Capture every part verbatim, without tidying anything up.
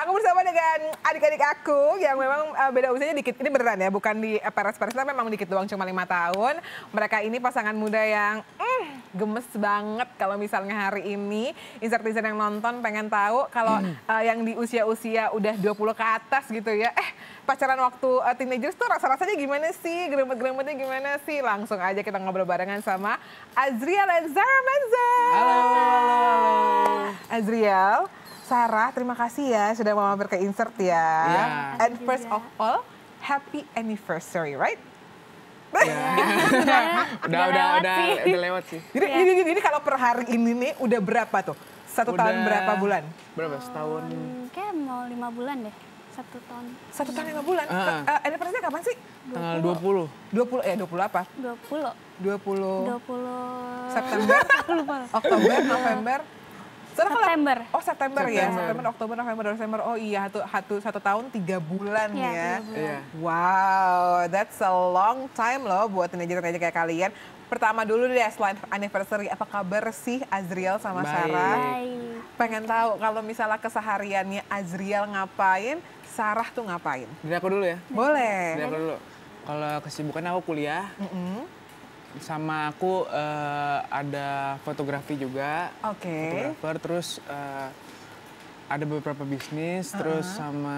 Aku bersama dengan adik-adik aku yang memang uh, beda usianya dikit. Ini beneran ya, bukan di uh, peres-peres, memang dikit doang, cuma lima tahun. Mereka ini pasangan muda yang mm, gemes banget kalau misalnya hari ini Insertizen yang nonton pengen tahu kalau mm. uh, yang di usia-usia udah dua puluh ke atas gitu ya. Eh, pacaran waktu uh, teenagers tuh rasa-rasanya gimana sih? Gremet-gremetnya gimana sih? Langsung aja kita ngobrol barengan sama Azriel dan Zara Menza. Halo, halo, halo. Azriel, Sarah, terima kasih ya sudah mau mampir ke Insert ya. Yeah. And first of all, happy anniversary, right? Yeah. udah, udah, udah, udah, udah lewat sih. Jadi, yeah. ini, ini, ini kalau per hari ini nih udah berapa tuh? Satu udah, tahun berapa bulan? Berapa? Setahun? Hmm, kayak mau lima bulan deh. Satu tahun. Satu tahun lima bulan? Uh. Uh, anniversary-nya kapan sih? Tanggal dua puluh. dua puluh, eh dua puluh apa? dua puluh. dua puluh. dua puluh. September? Oktober, November? September. Oh September, September ya, September, Oktober, November, Desember. Oh iya, satu, satu, satu tahun tiga bulan ya. ya. Bulan. Wow, that's a long time loh buat teenager-teenager kayak kalian. Pertama dulu deh, selain anniversary, apa kabar sih Azriel sama Baik. Sarah? Baik. Pengen tahu kalau misalnya kesehariannya Azriel ngapain, Sarah tuh ngapain? Dari aku dulu ya? Boleh. Dari aku dulu. Kalau kesibukan aku kuliah. Mm-hmm. Sama aku uh, ada fotografi juga, Oke. Okay. Fotografer, terus uh, ada beberapa bisnis, uh-huh. terus sama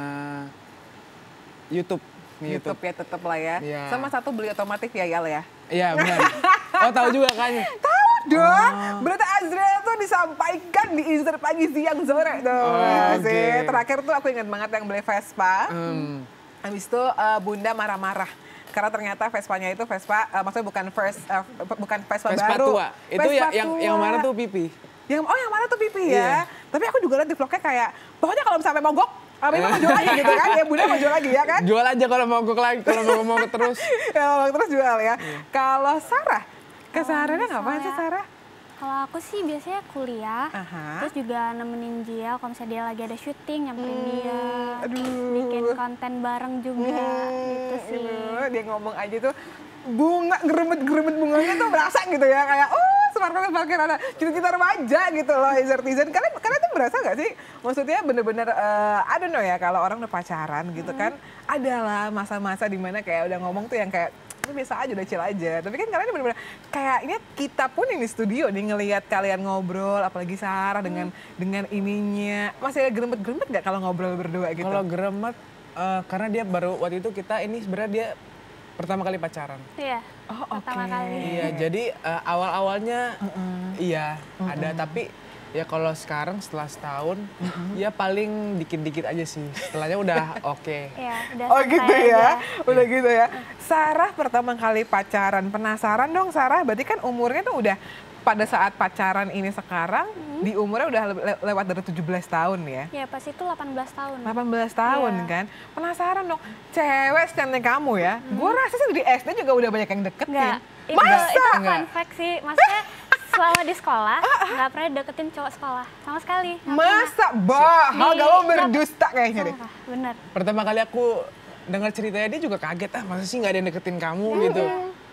YouTube. YouTube, YouTube ya tetap lah ya. Yeah. Sama satu beli otomotif ya Yal ya. Iya benar. Oh tahu juga kan? Tahu dong. Oh. Berarti Azriel tuh disampaikan di Insert pagi siang sore tuh. Oh, sih. Okay. Terakhir tuh aku ingat banget yang beli Vespa. Hmm. Habis itu uh, Bunda marah-marah. Karena ternyata Vespanya itu Vespa, uh, maksudnya bukan first, uh, bukan Vespa, Vespa baru. tua. Itu Vespa ya, yang tua. yang mana tuh pipi. Yang oh yang mana tuh pipi yeah. ya. Tapi aku juga lihat di vlognya kayak, pokoknya kalau sampai mogok, Abi mau jual lagi gitu kan, ya Bunda mau jual lagi ya kan? Jual aja kalau mogok lagi, kalau mau mogok terus. Ya mogok terus jual ya. Yeah. Kalau Sarah, Oh, kesehariannya ngapain sih Sarah? Kalau aku sih biasanya kuliah, Aha. terus juga nemenin dia kalau misalnya dia lagi ada syuting, nyamperin hmm, dia, aduh. bikin konten bareng juga, hmm, gitu sih. Ibu, dia ngomong aja tuh, bunga, geremet-geremet bunganya tuh berasa gitu ya, kayak oh sparkle-sparkle ada cita-cita remaja gitu loh, Insertizen. Kalian, kalian tuh berasa gak sih? Maksudnya bener-bener, uh, I don't know ya, kalau orang udah pacaran gitu hmm. kan, adalah masa-masa dimana kayak udah ngomong tuh yang kayak, biasa aja, udah chill aja. Tapi kan kalian bener-bener kayaknya kita pun yang di studio nih ngelihat kalian ngobrol, apalagi Sarah dengan hmm. dengan ininya. Masih ada geremet-geremet nggak kalau ngobrol berdua gitu? Kalau geremet, uh, karena dia baru waktu itu kita ini sebenarnya dia pertama kali pacaran. Iya. Oh, pertama okay. kali. Iya, jadi uh, awal-awalnya uh-uh. iya uh-uh. ada, tapi ya kalau sekarang setelah setahun, uh-uh. ya paling dikit-dikit aja sih. Setelahnya udah oke. Okay. Ya, udah oh gitu ya, aja. udah gitu ya. Sarah pertama kali pacaran, penasaran dong Sarah, berarti kan umurnya tuh udah pada saat pacaran ini sekarang, hmm. di umurnya udah le- lewat dari tujuh belas tahun ya? Ya pas itu delapan belas tahun. delapan belas tahun yeah. kan? Penasaran dong, cewek secantik kamu ya, hmm. gue rasa sih di S D juga udah banyak yang deket Nggak, ya. Itu, Masa? itu fun fact sih, maksudnya selama di sekolah nggak pernah deketin cowok sekolah sama sekali. Masa? Bah, kalau berdusta kayaknya deh. Bener. Pertama kali aku dengar ceritanya dia juga kaget, ah masa sih nggak ada yang deketin kamu hmm. gitu.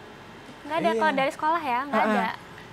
Nggak ada, iya. Kalau dari sekolah ya nggak uh-uh. ada.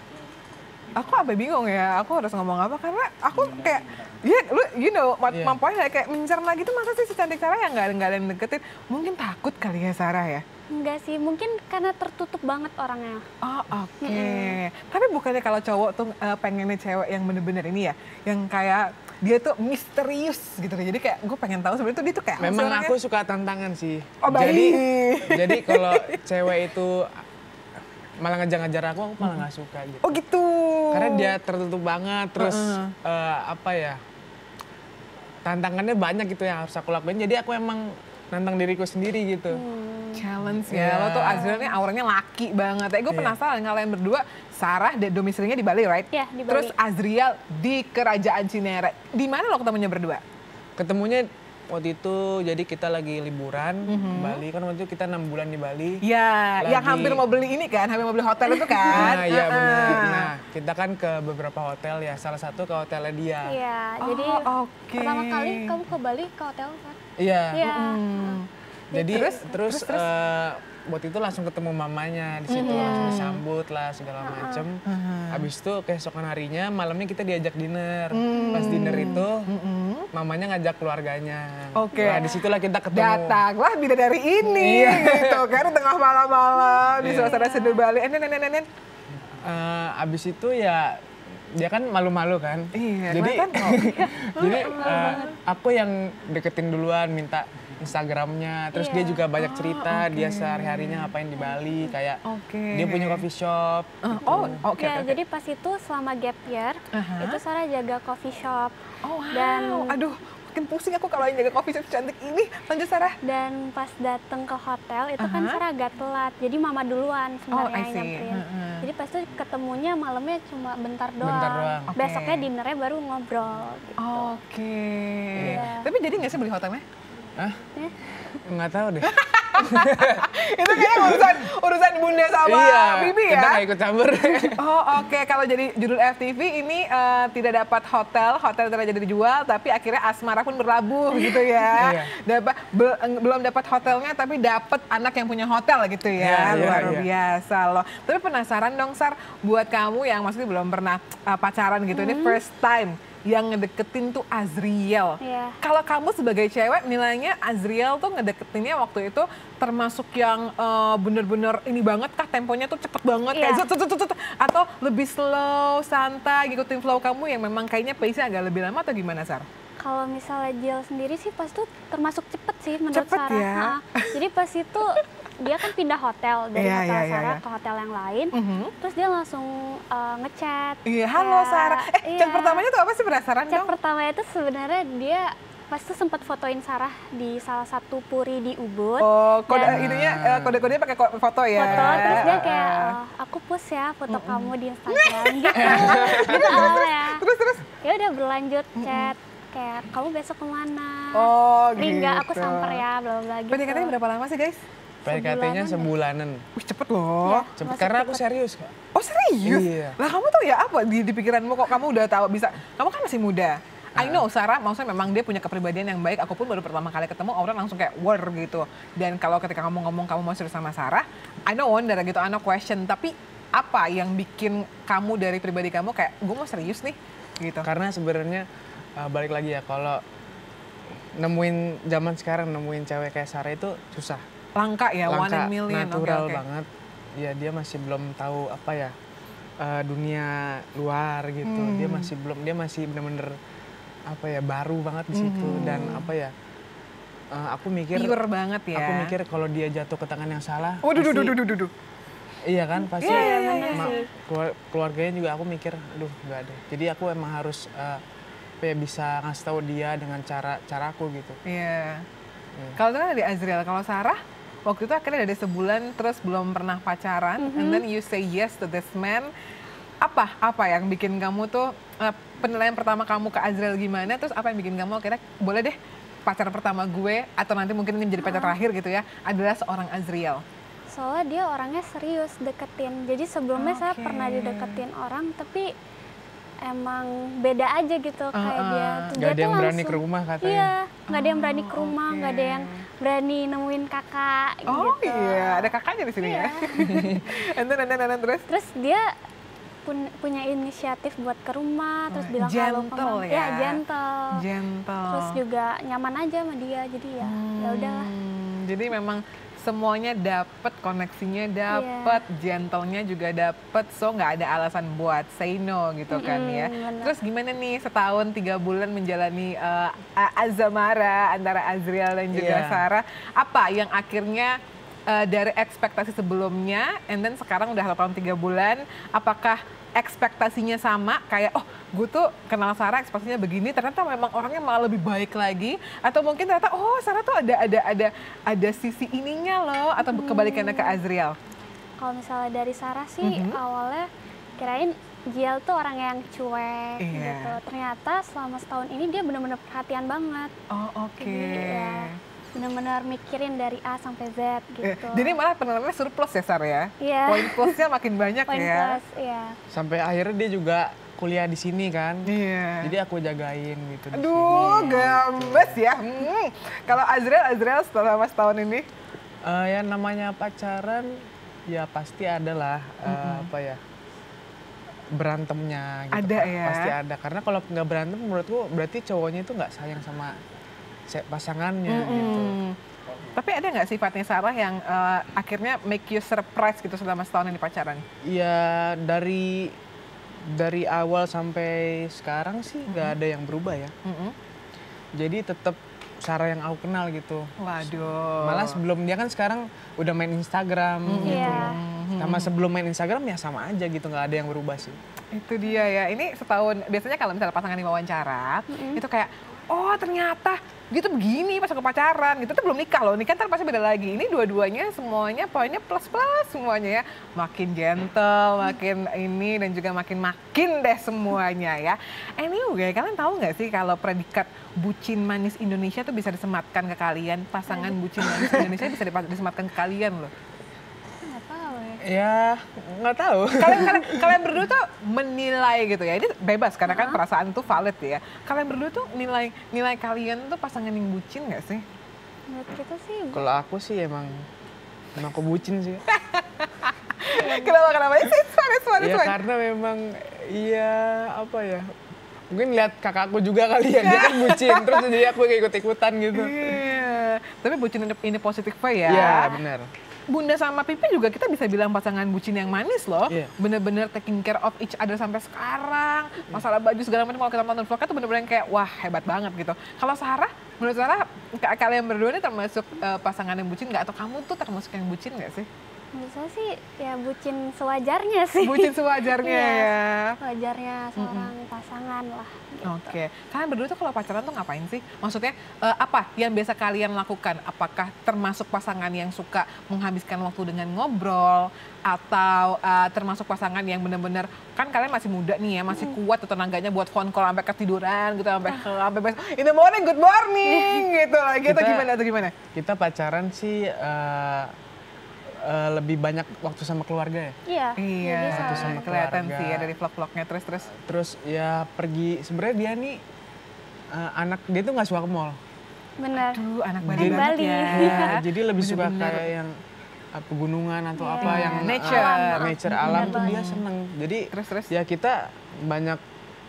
Aku apa bingung ya, aku harus ngomong apa karena aku kayak, ya lu, you know, yeah. mampunya kayak mencerna gitu, masa sih secantik Sarah yang nggak nggak ada yang deketin? Mungkin takut kali ya Sarah ya? Enggak sih, mungkin karena tertutup banget orangnya. Oh oke, okay. mm-hmm. Tapi bukannya kalau cowok tuh uh, pengennya cewek yang bener-bener ini ya, yang kayak dia tuh misterius gitu, jadi kayak gue pengen tahu sebenarnya tuh dia tuh kayak. Memang aku suka tantangan sih. Oh baik. Jadi, jadi kalau cewek itu malah ngejar-ngejar aku, aku malah nggak suka gitu. Oh gitu. Karena dia tertutup banget, terus uh-uh. uh, apa ya, tantangannya banyak gitu yang harus aku lakuin. Jadi aku emang nantang diriku sendiri gitu. Hmm. Challenge ya, yeah. Lo tuh Azriel nih auranya laki banget. Eh gue yeah. penasaran kalian berdua, Sarah domisilinya di Bali, right? Iya, yeah, di Bali. Terus Azriel di Kerajaan Cinere. Di mana lo ketemunya berdua? Ketemunya waktu itu jadi kita lagi liburan mm-hmm. Bali, kan waktu itu kita enam bulan di Bali. Ya, lagi... yang hampir mau beli ini kan, hampir mau beli hotel itu kan. Nah, iya benar. Nah, kita kan ke beberapa hotel ya, salah satu ke hotelnya dia. Iya, oh, jadi okay. pertama kali kamu ke Bali ke hotel kan? Iya. Iya. Mm. Jadi Terus? terus, Terus, terus? eh, waktu itu langsung ketemu mamanya di situ, Iya. langsung disambut lah segala macem. Habis itu keesokan harinya malamnya kita diajak dinner. Pas dinner itu mamanya ngajak keluarganya. Oke. Nah, disitulah kita ketemu. Datanglah bidadari ini, gitu kan, tengah malam-malam di Iya. suasana seduh Bali. Eh, nen, nen, nen, nen. Eh, abis itu ya dia kan malu-malu kan. Iya, jadi kelihatan kok. jadi eh, aku yang deketin duluan minta Instagramnya, terus dia Iya. juga banyak cerita dia sehari-harinya ngapain di Bali, kayak Oke. dia punya coffee shop. Uh, oh, oke. ya, oke, oke. jadi pas itu selama gap year, Aha. itu Sarah jaga coffee shop. Oh, wow. Dan Aduh, makin pusing aku kalau yang jaga coffee shop cantik ini. Lanjut, Sarah. dan pas datang ke hotel itu kan Aha. Sarah agak telat. Jadi mama duluan sebenarnya Oh, I yang see. nyamperin. Heeh. Jadi pas itu ketemunya malamnya cuma bentar doang. Bentar doang. Oke. Besoknya dinernya baru ngobrol gitu. Oke. Iya. Tapi jadi nggak sih beli hotelnya? Hah? Eh, Nggak tahu deh. Itu kayaknya urusan urusan Bunda sama iya, Bibi ya. kita nggak ikut campur. Oh, oke. Kalau jadi judul F T V ini eh, tidak dapat hotel, hotel tidak jadi dijual, tapi akhirnya asmara pun berlabuh gitu ya. Iya. Dapat be- eng- belum dapat hotelnya, tapi dapat anak yang punya hotel gitu ya. Iya, iya, Luar iya. biasa loh. Tapi penasaran dong, Sar, buat kamu yang maksudnya belum pernah eh, pacaran gitu, ini first time yang ngedeketin tuh Azriel. Iya. Kalau kamu sebagai cewek nilainya Azriel tuh ngedeketinnya waktu itu termasuk yang eh, bener-bener ini banget kah, temponya tuh cepet banget Iya. kayak zut, zut, zut, zut, atau lebih slow, santai, ngikutin flow kamu yang memang kayaknya pace-nya agak lebih lama atau gimana, Sar? Kalau misalnya Jill sendiri sih pas itu termasuk cepet sih menurut Cepet Sarah. ya? Ha. Jadi pas itu dia kan pindah hotel dari Iya, hotel iya, iya, Sarah iya. ke hotel yang lain. Mhm. Terus dia langsung uh, ngechat. Iya, halo Kayak- Sarah. Eh, iya. chat pertamanya tuh apa sih, penasaran Chat dong? pertama itu sebenarnya dia pas itu sempat fotoin Sarah di salah satu puri di Ubud. Oh, kode Dan- ininya eh, kode-kodenya pakai ko- foto ya. foto terus dia kayak Eh, "Oh, aku post ya foto kamu di Instagram gitu gitu awalnya. Terus terus. Ya udah berlanjut chat kayak kamu besok kemana? Oh, Free gitu. nggak aku samper ya bla bla gitu. P D K T-nya berapa lama sih, guys? P D K T-nya sebulanan. Wih, cepet loh. Iya. Cepet, Masih karena aku cepet. serius, Kak. Oh, serius? Iya. Lah kamu tuh ya apa di, di pikiranmu kok kamu udah tahu bisa. Kamu kan masih muda. I know Sarah, maksudnya memang dia punya kepribadian yang baik. Aku pun baru pertama kali ketemu orang langsung kayak war gitu. Dan kalau ketika kamu ngomong kamu mau serius sama Sarah, I know wonder gitu, I know question. Tapi apa yang bikin kamu dari pribadi kamu kayak gue mau serius nih gitu? Karena sebenarnya uh, balik lagi ya, kalau nemuin zaman sekarang nemuin cewek kayak Sarah itu susah. Langka ya, one Langka, in million. Oke, natural oke. banget. Ya dia masih belum tahu apa ya uh, dunia luar gitu. Hmm. Dia masih belum, dia masih bener-bener apa ya baru banget di situ dan apa ya. uh, aku mikir, Pure banget ya. aku mikir kalau dia jatuh ke tangan yang salah. Waduh, duh, pasti- duh, duh, duh, duh. Iya kan pasti Iya, iya, iya, ma- iya. keluar- keluarganya juga aku mikir, aduh nggak ada. Jadi aku emang harus uh, apa ya, bisa ngasih tahu dia dengan cara caraku gitu. Iya. Iya. Kalau itu kan dari Azriel, kalau Sarah waktu itu akhirnya dari sebulan terus belum pernah pacaran, and then you say yes to this man. Apa apa yang bikin kamu tuh eh, penilaian pertama kamu ke Azriel gimana? Terus apa yang bikin kamu akhirnya boleh deh pacar pertama gue atau nanti mungkin ini menjadi pacar terakhir gitu ya adalah seorang Azriel. Soalnya dia orangnya serius deketin. Jadi sebelumnya saya Oke. pernah dideketin orang tapi emang beda aja gitu kayak Uh-uh. dia. Tuh, Nggak dia ada yang tuh berani langsung- ke rumah katanya. Iya, nggak ada yang berani ke Oh, rumah, nggak oke. ada yang berani nemuin kakak Oh gitu. iya, ada kakaknya di sini Iya. ya. and then, and then, and then, terus? Terus dia pun- punya inisiatif buat ke rumah, terus Oh, bilang halo ke gentle mama. ya? Gentle. Gentle. Terus juga nyaman aja sama dia, jadi ya ya udahlah. Hmm, jadi memang semuanya dapet, koneksinya dapet, gentlenya juga dapet, so nggak ada alasan buat say no gitu kan Mm-mm, ya. bener. Terus gimana nih setahun tiga bulan menjalani uh, A- Azamara antara Azriel dan juga Iya. Sarah, apa yang akhirnya uh, dari ekspektasi sebelumnya, and then sekarang udah satu tahun tiga bulan, apakah ekspektasinya sama kayak oh gue tuh kenal Sarah ekspektasinya begini, ternyata memang orangnya malah lebih baik lagi, atau mungkin ternyata oh Sarah tuh ada ada ada ada sisi ininya loh, atau kebalikannya ke Azriel? Kalau misalnya dari Sarah sih Mhm. awalnya kirain Jiel tuh orang yang cuek Iya. gitu. Ternyata selama setahun ini dia benar-benar perhatian banget. Oh oke. Jadi ya benar-benar mikirin dari A sampai Z Eh, gitu. Jadi malah penilaiannya surplus ya Sarah ya? Iya. Poin plusnya makin banyak Poin ya. plus, iya. Sampai akhirnya dia juga kuliah di sini kan. Iya. Jadi aku jagain gitu di Aduh, sini. gemes ya. Hmm. Kalau Azriel, Azriel selama setahun ini? Eh, ya namanya pacaran ya pasti ada lah eh, apa ya berantemnya gitu. Ada Pak. ya? Pasti ada. Karena kalau nggak berantem menurutku berarti cowoknya itu nggak sayang sama se- pasangannya gitu. Hmm. Tapi ada nggak sifatnya Sarah yang eh, akhirnya make you surprise gitu selama setahun ini pacaran? Ya dari dari awal sampai sekarang sih nggak ada yang berubah ya. Mm-mm. Jadi tetap Sarah yang aku kenal gitu. Waduh. Malah sebelum dia kan sekarang udah main Instagram gitu. Iya. Sama sebelum main Instagram ya sama aja gitu, nggak ada yang berubah sih. Itu dia ya. Ini setahun, biasanya kalau misalnya pasangan diwawancara, itu kayak, oh ternyata gitu begini pas aku pacaran gitu. Itu belum nikah loh, nikah ntar pasti beda lagi. Ini dua-duanya semuanya poinnya plus-plus semuanya ya. Makin gentle, makin ini dan juga makin-makin deh semuanya ya. Anyway, kalian tahu nggak sih kalau predikat bucin manis Indonesia tuh bisa disematkan ke kalian, pasangan bucin manis Indonesia bisa dipa- disematkan ke kalian loh. Nggak tahu ya. Ya nggak tahu. kalian, kalian, kalian berdua tuh menilai gitu ya, ini bebas karena kan perasaan tuh valid ya. Kalian berdua tuh nilai nilai kalian tuh pasangan yang bucin nggak sih? Menurut kita sih Kalau aku sih emang emang aku bucin sih. Kenapa kenapa sih? Suara suara Ya suara. karena memang iya apa ya. Mungkin lihat kakakku juga kali ya, dia kan bucin terus jadi aku kayak ikut-ikutan gitu. Iya, tapi bucin ini, ini positif ya. Iya benar. Bunda sama Pipi juga kita bisa bilang pasangan bucin yang manis loh. Iya. Bener-bener taking care of each other sampai sekarang. Masalah baju segala macam kalau kita nonton vlognya tuh bener-bener kayak wah hebat banget gitu. Kalau Sarah, menurut Sarah ka- kalian berdua ini termasuk uh, pasangan yang bucin nggak? Atau kamu tuh termasuk yang bucin nggak sih? menurut saya sih ya bucin sewajarnya sih. Bucin sewajarnya Iya, ya. Sewajarnya seorang pasangan lah. Gitu. Oke, kalian berdua tuh kalau pacaran tuh ngapain sih? Maksudnya eh, apa yang biasa kalian lakukan? Apakah termasuk pasangan yang suka menghabiskan waktu dengan ngobrol? Atau eh, termasuk pasangan yang benar-benar, kan kalian masih muda nih ya, masih kuat tuh tenaganya buat phone call sampai ketiduran gitu, sampai sampai besok, in the morning, good morning gitu lah, gitu Kita- gimana tuh gimana? Kita pacaran sih eh, eh, lebih banyak waktu sama keluarga ya. Iya. Iya, jadi sama sama kelihatan keluarga. sih ya dari vlog-vlognya terus-terus. Terus ya pergi, sebenarnya dia nih eh, anak dia tuh nggak suka ke mall. benar. Aduh, anak Anak Bali banget Bali. ya. Iya. Jadi lebih suka Bener-bener. kayak yang eh, pegunungan atau Iya. apa yang eh, Nature. Alam. nature Bener alam tuh banget. dia seneng. Jadi Terus-terus. ya kita banyak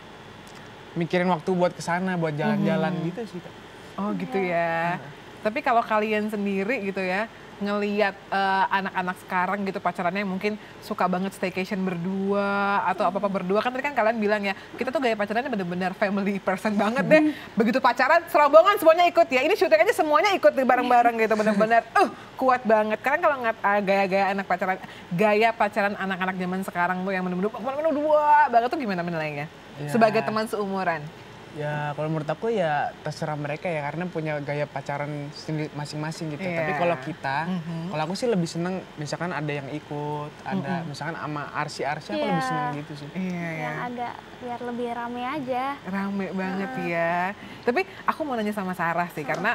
mikirin waktu buat kesana, buat jalan-jalan gitu sih. Kak. Oh gitu ya. Tapi kalau kalian sendiri gitu ya, ngeliat eh, anak-anak sekarang gitu pacarannya mungkin suka banget staycation berdua atau apa-apa berdua. Kan tadi kan kalian bilang ya, kita tuh gaya pacarannya bener-bener family person banget deh. Begitu pacaran, serombongan semuanya ikut ya. Ini syuting aja semuanya ikut nih bareng-bareng gitu, bener-bener uh, kuat banget. Karena kalau ngat ah, gaya-gaya anak pacaran, gaya pacaran anak-anak zaman sekarang tuh yang bener-bener bener-bener dua banget tuh gimana menilainya? Ya. Sebagai teman seumuran. Ya kalau menurut aku ya terserah mereka ya karena punya gaya pacaran sendiri masing-masing gitu. Iya. Tapi kalau kita, Mhm. kalau aku sih lebih seneng misalkan ada yang ikut, ada misalkan sama arsi-arsi aku Iya. lebih seneng gitu sih. Iya ya. Yang agak biar lebih rame aja. Rame banget ya. Tapi aku mau nanya sama Sarah sih, karena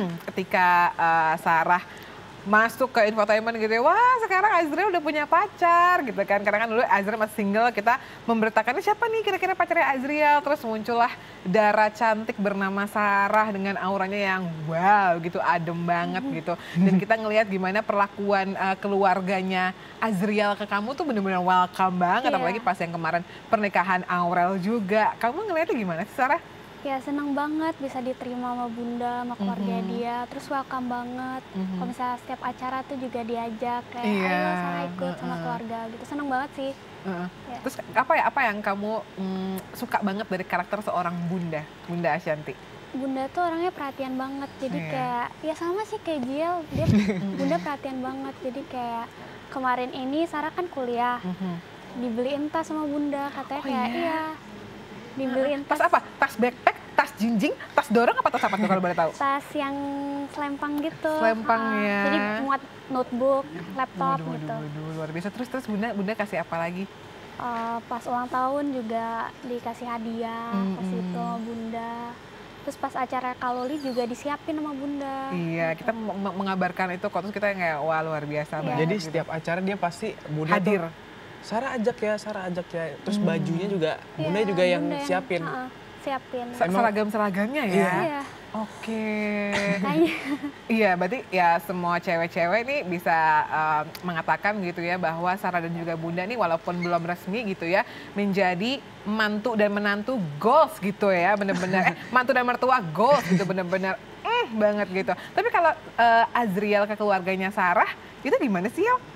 ketika uh, Sarah masuk ke infotainment gitu ya, wah sekarang Azriel udah punya pacar gitu kan. Karena kan dulu Azriel masih single, kita memberitakan siapa nih kira-kira pacarnya Azriel. Terus muncullah Dara cantik bernama Sarah dengan auranya yang wow gitu, adem banget gitu. Dan kita ngelihat gimana perlakuan uh, keluarganya Azriel ke kamu tuh bener-bener welcome banget. Iya. Apalagi pas yang kemarin pernikahan Aurel juga. Kamu ngelihatnya gimana sih Sarah? Ya senang banget bisa diterima sama bunda, sama keluarga dia. Terus welcome banget. Kalau misalnya setiap acara tuh juga diajak kayak Iya, ayo Sarah ikut sama heeh. keluarga gitu. Senang banget sih. Heeh. Ya. Terus apa ya apa yang kamu mm, suka banget dari karakter seorang bunda, Bunda Ashanti? Bunda tuh orangnya perhatian banget. Jadi Iya. kayak ya sama sih kayak Jiel, dia bunda perhatian banget. Jadi kayak kemarin ini Sarah kan kuliah, dibeliin tas sama bunda katanya Oh, kayak iya? iya. Dibeliin Tas tas apa? Tas backpack, tas jinjing, tas dorong apa tas apa tuh kalau boleh tahu? tas yang selempang gitu. Selempang Ah, ya. Jadi muat notebook, laptop Waduh, gitu. waduh, waduh, luar biasa. Terus terus Bunda Bunda kasih apa lagi? Eh, pas ulang tahun juga dikasih hadiah Mm-mm. pas itu sama bunda. Terus pas acara Kaloli juga disiapin sama bunda. Iya, kita m- m- mengabarkan itu kok, terus kita yang kayak wah luar biasa Iya. banget. Jadi gitu. setiap acara dia pasti Bunda hadir. tuh Sarah ajak ya, Sarah ajak ya. Terus bajunya juga, Bunda Iya, juga yang Bunda siapin. uh-uh, siapin. Se- Seragam-seragamnya ya? Iya. Oke. Kayaknya. Iya, berarti ya semua cewek-cewek nih bisa uh, mengatakan gitu ya bahwa Sarah dan juga Bunda nih walaupun belum resmi gitu ya menjadi mantu dan menantu goals gitu ya, bener-bener eh, mantu dan mertua goals gitu bener-bener mm, banget gitu. Tapi kalau uh, Azriel ke keluarganya Sarah itu gimana sih ya?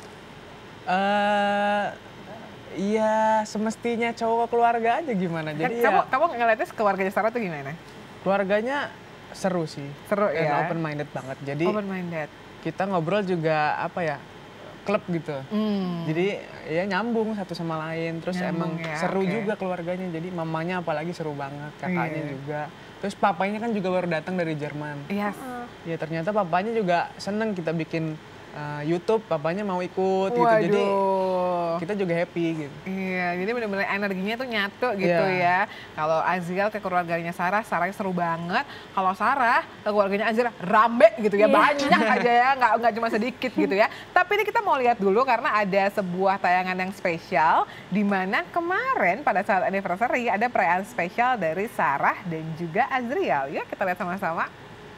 Eh, iya semestinya cowok keluarga aja gimana. Jadi kamu ya kamu ngeliatnya keluarganya Sarah tuh gimana? keluarganya seru sih. Seru Dan ya? open minded banget. Jadi Open minded. kita ngobrol juga apa ya, klub gitu. Hmm. Jadi ya nyambung satu sama lain. Terus Nyambung emang ya, seru oke. juga keluarganya. Jadi mamanya apalagi seru banget, kakaknya Iya. juga. Terus papanya kan juga baru datang dari Jerman. Yes. Uh, Ya ternyata papanya juga seneng kita bikin uh, YouTube, papanya mau ikut gitu. Jadi Waduh. kita juga happy gitu. Iya, jadi bener-bener energinya tuh nyatu gitu Iya. ya. Kalau Azriel ke keluarganya Sarah, Sarah seru banget. Kalau Sarah ke keluarganya Azriel rame gitu ya, Iya. banyak aja ya, nggak nggak cuma sedikit gitu ya. Tapi ini kita mau lihat dulu karena ada sebuah tayangan yang spesial di mana kemarin pada saat anniversary ada perayaan spesial dari Sarah dan juga Azriel. Yuk kita lihat sama-sama.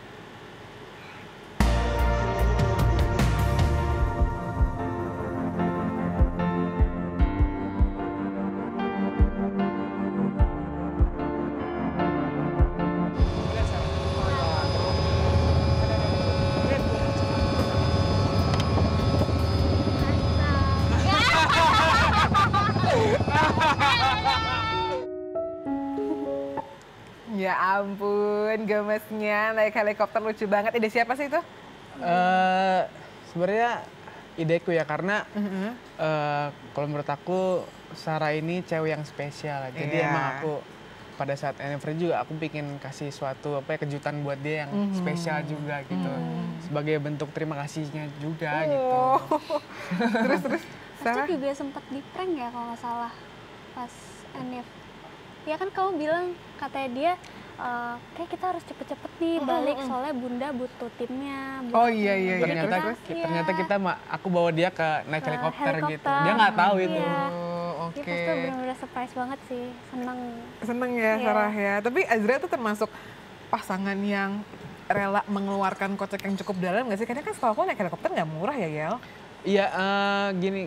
Ya ampun, gemesnya naik helikopter lucu banget. Ide siapa sih itu? Eh sebenarnya ideku ya karena eh, kalau menurut aku Sarah ini cewek yang spesial. Jadi Iya. emang aku pada saat anniversary juga aku bikin kasih suatu apa ya kejutan buat dia yang spesial juga gitu. Sebagai bentuk terima kasihnya juga gitu. Oh. terus terus Pasti Sarah juga sempat di prank ya kalau nggak salah pas Anif. Ya kan kamu bilang katanya dia eh, kayak kita harus cepet-cepet nih balik soalnya Bunda butuh timnya. butuh Oh iya iya iya. Ternyata Terus, Iya. ternyata kita ma- aku bawa dia ke naik Ke helikopter, gitu. helikopter. Dia nggak tahu itu. Iya. Oh, Dia oke. pasti benar-benar surprise banget sih, seneng. Seneng ya Iya. Sarah ya. Tapi Azriel tuh termasuk pasangan yang rela mengeluarkan kocek yang cukup dalam nggak sih? Karena kan setahu aku naik helikopter nggak murah ya Yel. Iya, eh, gini.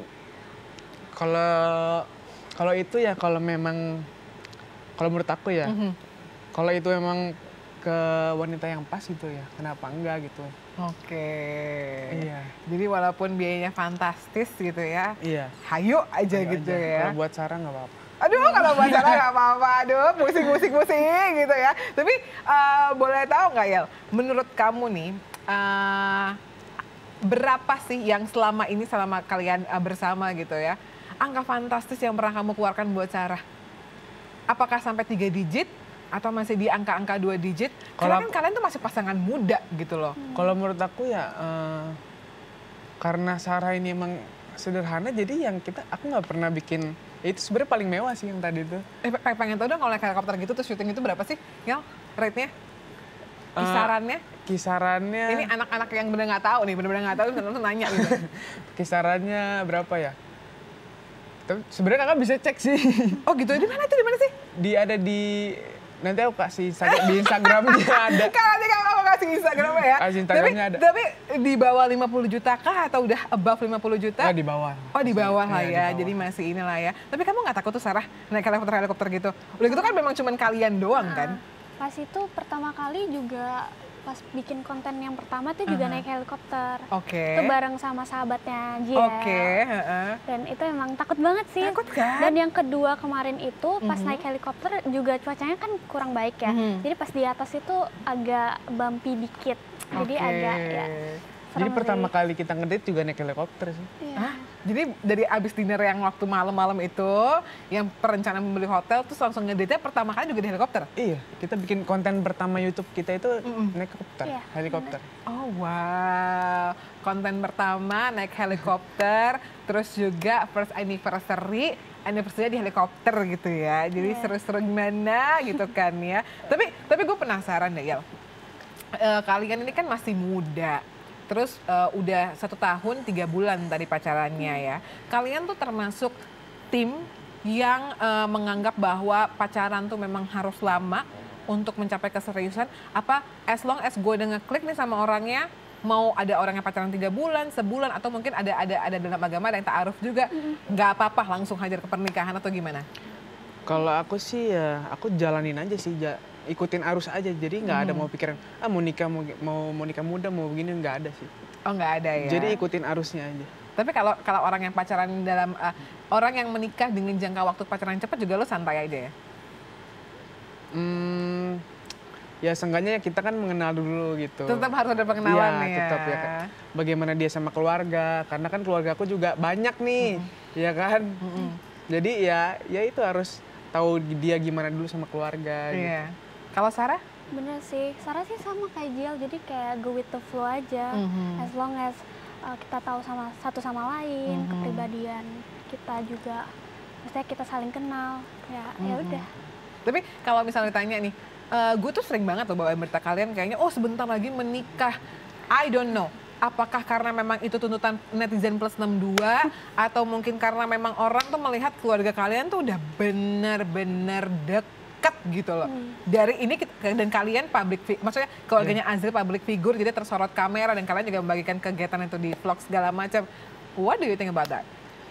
Kalau kalau itu ya kalau memang kalau menurut aku ya, Mhm. kalau itu memang ke wanita yang pas gitu ya, kenapa enggak gitu? Oke. Iya. Jadi walaupun biayanya fantastis gitu ya, Iya. hayo aja Ayo gitu aja. ya. Kalau buat Sarah nggak apa-apa. Aduh, kalau buat Sarah nggak apa-apa. Aduh, pusing-pusing-pusing gitu ya. Tapi eh, boleh tahu nggak Yel, menurut kamu nih, eh, berapa sih yang selama ini selama kalian eh, bersama gitu ya, angka fantastis yang pernah kamu keluarkan buat Sarah? Apakah sampai tiga digit atau masih di angka-angka dua digit? Karena Kalau kan kalian tuh masih pasangan muda gitu loh. Kalau menurut aku ya, eh, karena Sarah ini emang sederhana, jadi yang kita aku nggak pernah bikin. Ya itu sebenarnya paling mewah sih yang tadi itu. Eh, pe- pengen tahu dong kalau naik helikopter gitu terus syuting itu berapa sih, Yel? Rate-nya? Kisarannya? Kisarannya. Ini anak-anak yang bener nggak tahu nih, bener-bener nggak tahu, bener-bener nanya gitu. Kisarannya berapa ya? Tapi sebenarnya kakak bisa cek sih. Oh gitu, di mana tuh, di mana sih? Di ada di nanti aku kasih Instagram, di Instagramnya ada. Kalau nanti kamu kasih Instagram ya. Kasih tapi, Instagramnya ada. tapi di bawah lima puluh juta kah atau udah above lima puluh juta? Nah, di bawah. Oh di bawah lah Iya, di ya, bawah. jadi masih inilah ya. Tapi kamu nggak takut tuh Sarah naik helikopter-helikopter gitu? Udah gitu kan memang cuman kalian doang kan? Pas itu pertama kali juga pas bikin konten yang pertama tuh juga naik helikopter. Oke. Itu bareng sama sahabatnya Jiel. Oke, heeh. Dan itu emang takut banget sih. Takut kan? Dan yang kedua kemarin itu pas naik helikopter juga cuacanya kan kurang baik ya. Mhm. Jadi pas di atas itu agak bumpy dikit. Jadi Oke. agak ya. Jadi serem pertama sih. kali kita ngedate juga naik helikopter sih. Iya. Hah? Jadi dari abis dinner yang waktu malam-malam itu, yang perencanaan membeli hotel, terus langsung ngedate pertama kali juga di helikopter? Iya, kita bikin konten pertama YouTube kita itu naik helikopter, Iya, helikopter. Oh wow, konten pertama naik helikopter, terus juga first anniversary, anniversary di helikopter gitu ya. Jadi seru-seru gimana gitu kan ya. Tapi tapi gue penasaran deh Yel, Eh, kalian ini kan masih muda, terus uh, udah satu tahun tiga bulan tadi pacarannya ya. Kalian tuh termasuk tim yang uh, menganggap bahwa pacaran tuh memang harus lama untuk mencapai keseriusan? Apa as long as gue udah ngeklik nih sama orangnya, mau ada orang yang pacaran tiga bulan, sebulan, atau mungkin ada ada ada dalam agama ada yang ta'aruf juga, nggak apa-apa langsung hajar ke pernikahan atau gimana? Kalau aku sih ya, aku jalanin aja sih, ja, ikutin arus aja. Jadi nggak ada mau pikiran, ah mau nikah mau mau, mau nikah muda mau begini, nggak ada sih. Oh nggak ada ya. Jadi ikutin arusnya aja. Tapi kalau kalau orang yang pacaran dalam uh, orang yang menikah dengan jangka waktu pacaran cepat juga lo santai aja ya? Hmm, ya seenggaknya kita kan mengenal dulu gitu. Tetap harus ada pengenalan ya, ya. tetap ya. Bagaimana dia sama keluarga, karena kan keluarga aku juga banyak nih, mm-hmm. ya kan. Mm-hmm. Jadi ya, ya itu harus tahu dia gimana dulu sama keluarga. Iya. Gitu. Kalau Sarah? Bener sih, Sarah sih sama kayak Jill, jadi kayak go with the flow aja. Mm-hmm. As long as uh, kita tahu sama satu sama lain, mm-hmm. kepribadian kita juga, maksudnya kita saling kenal, ya mm-hmm. ya udah. Tapi kalau misalnya ditanya nih, uh, gue tuh sering banget loh bawa berita kalian kayaknya, oh sebentar lagi menikah, I don't know. Apakah karena memang itu tuntutan netizen plus enam puluh dua atau mungkin karena memang orang tuh melihat keluarga kalian tuh udah benar-benar deket gitu loh. Hmm. Dari ini kita, dan kalian public, maksudnya keluarganya yeah. Azril public figure, jadi tersorot kamera dan kalian juga membagikan kegiatan itu di vlog segala macam. What do you think about that?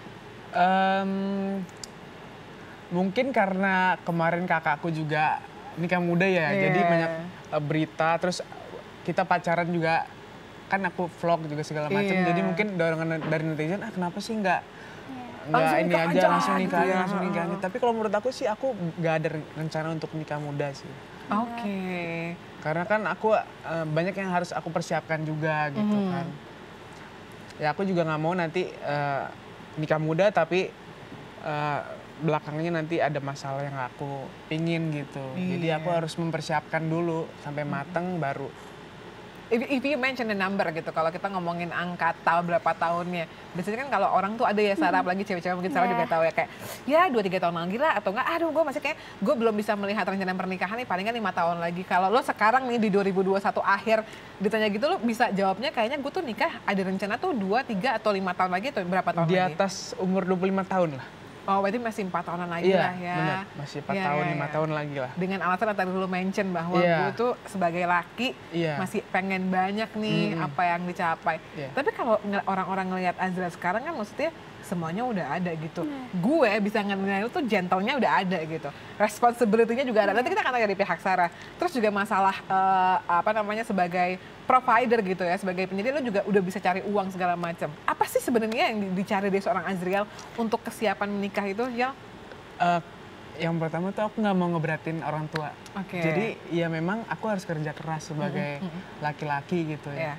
Um, mungkin karena kemarin kakakku juga nikah muda ya, yeah. jadi banyak uh, berita, terus kita pacaran juga. Kan aku vlog juga segala macam, yeah. jadi mungkin dorongan dari netizen, ah kenapa sih nggak yeah. nggak ini aja, aja langsung nikah aja, langsung nikah aja. Tapi kalau menurut aku sih, aku nggak ada rencana untuk nikah muda sih. Oke. Okay. Karena kan aku uh, banyak yang harus aku persiapkan juga gitu mm. kan. Ya aku juga nggak mau nanti uh, nikah muda tapi uh, belakangnya nanti ada masalah yang aku pingin gitu. Yeah. Jadi aku harus mempersiapkan dulu sampai mateng mm. baru. If, if you mention the number gitu, kalau kita ngomongin angka tahun berapa tahunnya, biasanya kan kalau orang tuh ada ya Sarah, apalagi cewek-cewek mungkin Sarah yeah. juga tahu ya kayak, ya dua tiga tahun lagi lah atau enggak, aduh gue masih kayak, gue belum bisa melihat rencana pernikahan nih palingan lima tahun lagi. Kalau lo sekarang nih di dua ribu dua puluh satu akhir ditanya gitu, lo bisa jawabnya kayaknya gue tuh nikah ada rencana tuh dua, tiga atau lima tahun lagi atau berapa tahun di lagi? Di atas umur dua puluh lima tahun lah. Oh, berarti masih empat tahunan lagi iya, lah ya. Bener. Masih empat ya, tahun, ya, lima ya. tahun lagi lah. Dengan alasan yang tadi dulu mention bahwa yeah. gue tuh sebagai laki yeah. masih pengen banyak nih mm. apa yang dicapai. Yeah. Tapi kalau orang-orang ngelihat Azril sekarang kan maksudnya semuanya udah ada gitu. Yeah. Gue bisa ngenilai itu tuh gentle-nya udah ada gitu. Responsibility-nya juga ada. Nanti kita akan tanya dari pihak Sarah. Terus juga masalah uh, apa namanya sebagai provider gitu ya, sebagai penyedia lo juga udah bisa cari uang segala macam. Apa sih sebenarnya yang dicari dari seorang Azril untuk kesiapan menikah itu ya? Uh, yang pertama tuh aku nggak mau ngeberatin orang tua. Okay. Jadi ya memang aku harus kerja keras sebagai mm-hmm. laki-laki gitu ya. Yeah.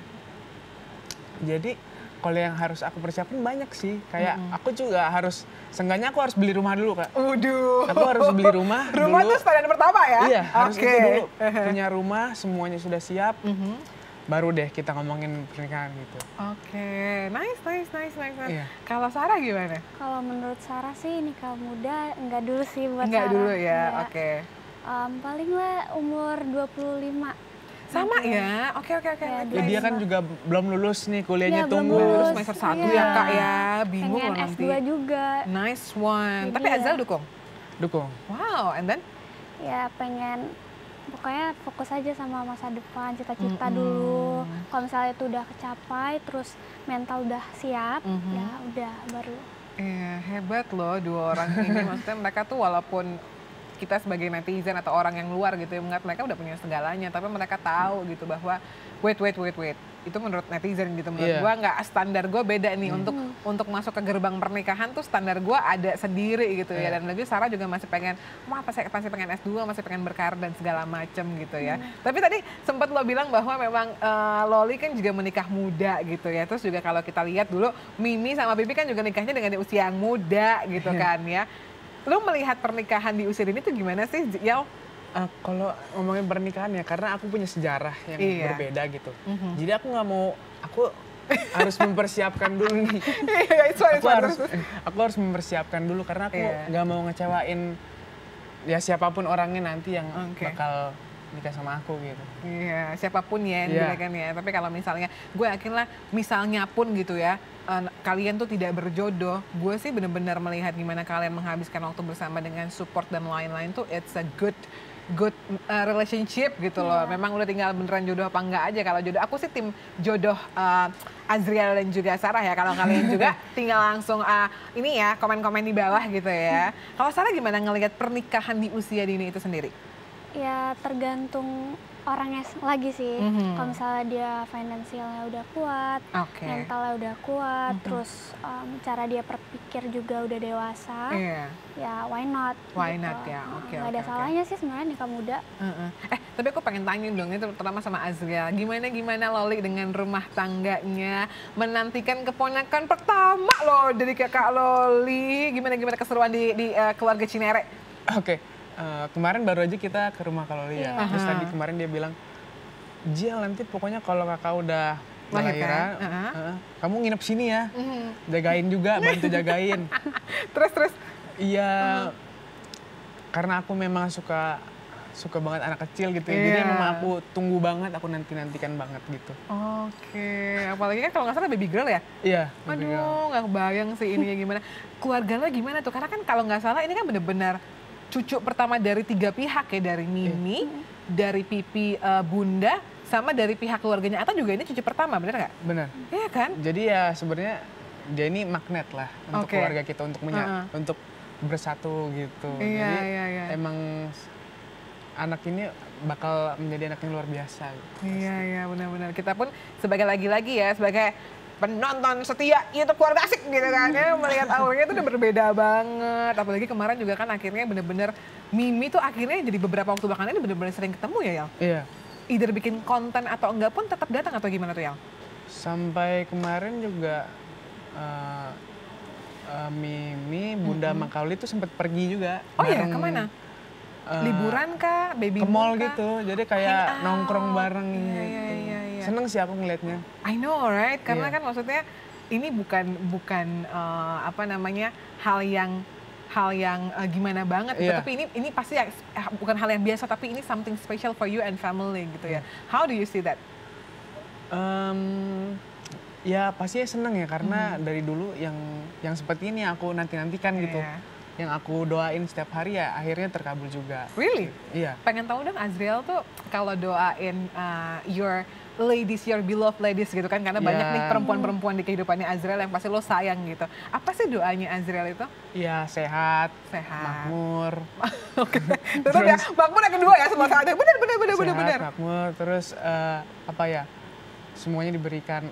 Jadi kalau yang harus aku persiapin banyak sih. Kayak mm-hmm. aku juga harus, seenggaknya aku harus beli rumah dulu Kak. Uduh. Aku harus beli rumah Rumah dulu. tuh standar pertama ya? Iya, harus okay. itu dulu. Punya rumah, semuanya sudah siap. Mm-hmm. Baru deh kita ngomongin pernikahan gitu. Oke, okay. nice, nice, nice, nice. nice. Iya. Kalau Sarah gimana? Kalau menurut Sarah sih nikah muda enggak dulu sih buat enggak Sarah. Enggak dulu ya, oke. Okay. Um, paling lah umur dua puluh lima. Sama gitu. Ya, oke oke oke. Ya, dia kan juga belum lulus nih, kuliahnya ya, tunggu. Lulus semester satu ya. ya Kak ya, bingung loh nanti. S dua juga. Nice one. Jadi tapi Azal dukung? Dukung. Wow, and then? Ya pengen, pokoknya fokus aja sama masa depan, cita-cita mm-hmm. dulu. Kalau misalnya itu udah kecapai, terus mental udah siap, mm-hmm. ya udah baru. Iya, hebat loh dua orang ini. Maksudnya mereka tuh walaupun kita sebagai netizen atau orang yang luar gitu ya, mengingat mereka udah punya segalanya, tapi mereka tahu gitu bahwa wait wait wait wait itu menurut netizen gitu, menurut yeah. gue nggak, standar gue beda nih. hmm. untuk untuk masuk ke gerbang pernikahan tuh standar gue ada sendiri gitu yeah. ya, dan lagi Sarah juga masih pengen, wah apa sih masih pengen S dua, masih pengen berkarir dan segala macem gitu ya. hmm. Tapi tadi sempat lo bilang bahwa memang uh, Loli kan juga menikah muda gitu ya, terus juga kalau kita lihat dulu Mimi sama Bibi kan juga nikahnya dengan di usia yang muda gitu yeah. kan ya. Lo melihat pernikahan di usia ini tuh gimana sih, Yao? Uh, kalau ngomongin pernikahan ya, karena aku punya sejarah yang iya. berbeda gitu. Mm-hmm. Jadi aku nggak mau, aku harus mempersiapkan dulu nih. aku harus, aku harus mempersiapkan dulu karena aku nggak yeah. mau ngecewain ya siapapun orangnya nanti yang okay. bakal nikah sama aku gitu. Iya, siapapun ya yang Iya. diberikan ya. Tapi kalau misalnya, gue yakin lah misalnya pun gitu ya, eh, kalian tuh tidak berjodoh, gue sih bener-bener melihat gimana kalian menghabiskan waktu bersama dengan support dan lain-lain tuh it's a good good uh, relationship gitu loh. Iya. Memang udah tinggal beneran jodoh apa enggak aja. Kalau jodoh, aku sih tim jodoh uh, Azriel dan juga Sarah ya. Kalau kalian juga tinggal langsung uh, ini ya komen-komen di bawah gitu ya. Kalau Sarah gimana ngelihat pernikahan di usia dini itu sendiri? Ya tergantung orangnya s- lagi sih. Mhm. Kalau misalnya dia finansialnya udah kuat, Oke. mentalnya udah kuat, terus em, cara dia berpikir juga udah dewasa, Iya. ya why not? Why gitu. not ya? Oke, Nggak ada oke, oke. salahnya sih sebenarnya nikah muda. Heeh. Eh, tapi aku pengen tanya dong, ini terutama sama Azriel. Gimana gimana Loli dengan rumah tangganya, menantikan keponakan pertama loh dari kakak Loli. Gimana gimana keseruan di di eh, keluarga Cinere? Oke, eh, kemarin baru aja kita ke rumah Kak Loli ya. Iya. Terus Aha. tadi kemarin dia bilang, Jial nanti pokoknya kalau kakak udah Melahirkan, lahiran, aha. eh, kamu nginep sini ya, jagain juga, bantu jagain. Terus terus. Iya, karena aku memang suka suka banget anak kecil gitu ya. Jadi Iya. memang aku tunggu banget, aku nanti-nantikan banget gitu. Oke, apalagi kan kalau nggak salah baby girl ya? Iya, baby girl. Aduh, nggak kebayang sih ininya gimana. Keluarga lo gimana tuh? Karena kan kalau nggak salah ini kan bener-bener cucu pertama dari tiga pihak ya, dari Mimi, dari Pipi eh, Bunda, sama dari pihak keluarganya Atta juga ini cucu pertama, bener nggak? Bener. Iya kan? Jadi ya sebenarnya dia ini magnet lah untuk Oke. keluarga kita, untuk menya- Uh-uh. untuk bersatu gitu. Iya, Jadi iya, iya. emang anak ini bakal menjadi anak yang luar biasa. Gitu. Iya, iya benar-benar. Kita pun sebagai lagi-lagi ya, sebagai penonton setia YouTube Keluarga Asik gitu kan. Ya, melihat auranya itu udah berbeda banget. Apalagi kemarin juga kan akhirnya bener-bener Mimi tuh akhirnya jadi beberapa waktu belakangan ini bener-bener sering ketemu ya, Yal? Iya. Either bikin konten atau enggak pun tetap datang atau gimana tuh, Yal? Sampai kemarin juga eh, eh, Mimi, Bunda mm Makauli tuh sempat pergi juga. Oh iya, bareng, kemana? eh, Liburan kah? Baby ke mall moon kah? gitu. Jadi kayak Hangout. nongkrong bareng Iya, gitu. iya, iya, iya. Seneng sih aku ngelihatnya. I know, right? Karena Iya. kan maksudnya ini bukan bukan eh, apa namanya hal yang hal yang eh, gimana banget gitu. Iya. Tapi ini ini pasti ya, eh, bukan hal yang biasa, tapi ini something special for you and family gitu ya. How do you see that? Em, ya pastinya seneng ya karena dari dulu yang yang seperti ini aku nanti-nantikan gitu. Iya. Yang aku doain setiap hari ya akhirnya terkabul juga. Really? Iya. Pengen tahu dong Azriel tuh kalau doain uh, your ladies, your beloved ladies gitu kan. Karena Iya. banyak nih perempuan-perempuan di kehidupannya Azriel yang pasti lo sayang gitu. Apa sih doanya Azriel itu? Iya sehat, Sehat. makmur, Oke. Tetap ya, makmur yang kedua ya semua saatnya. Bener, bener, bener, bener, sehat, bener. makmur, terus eh, apa ya, semuanya diberikan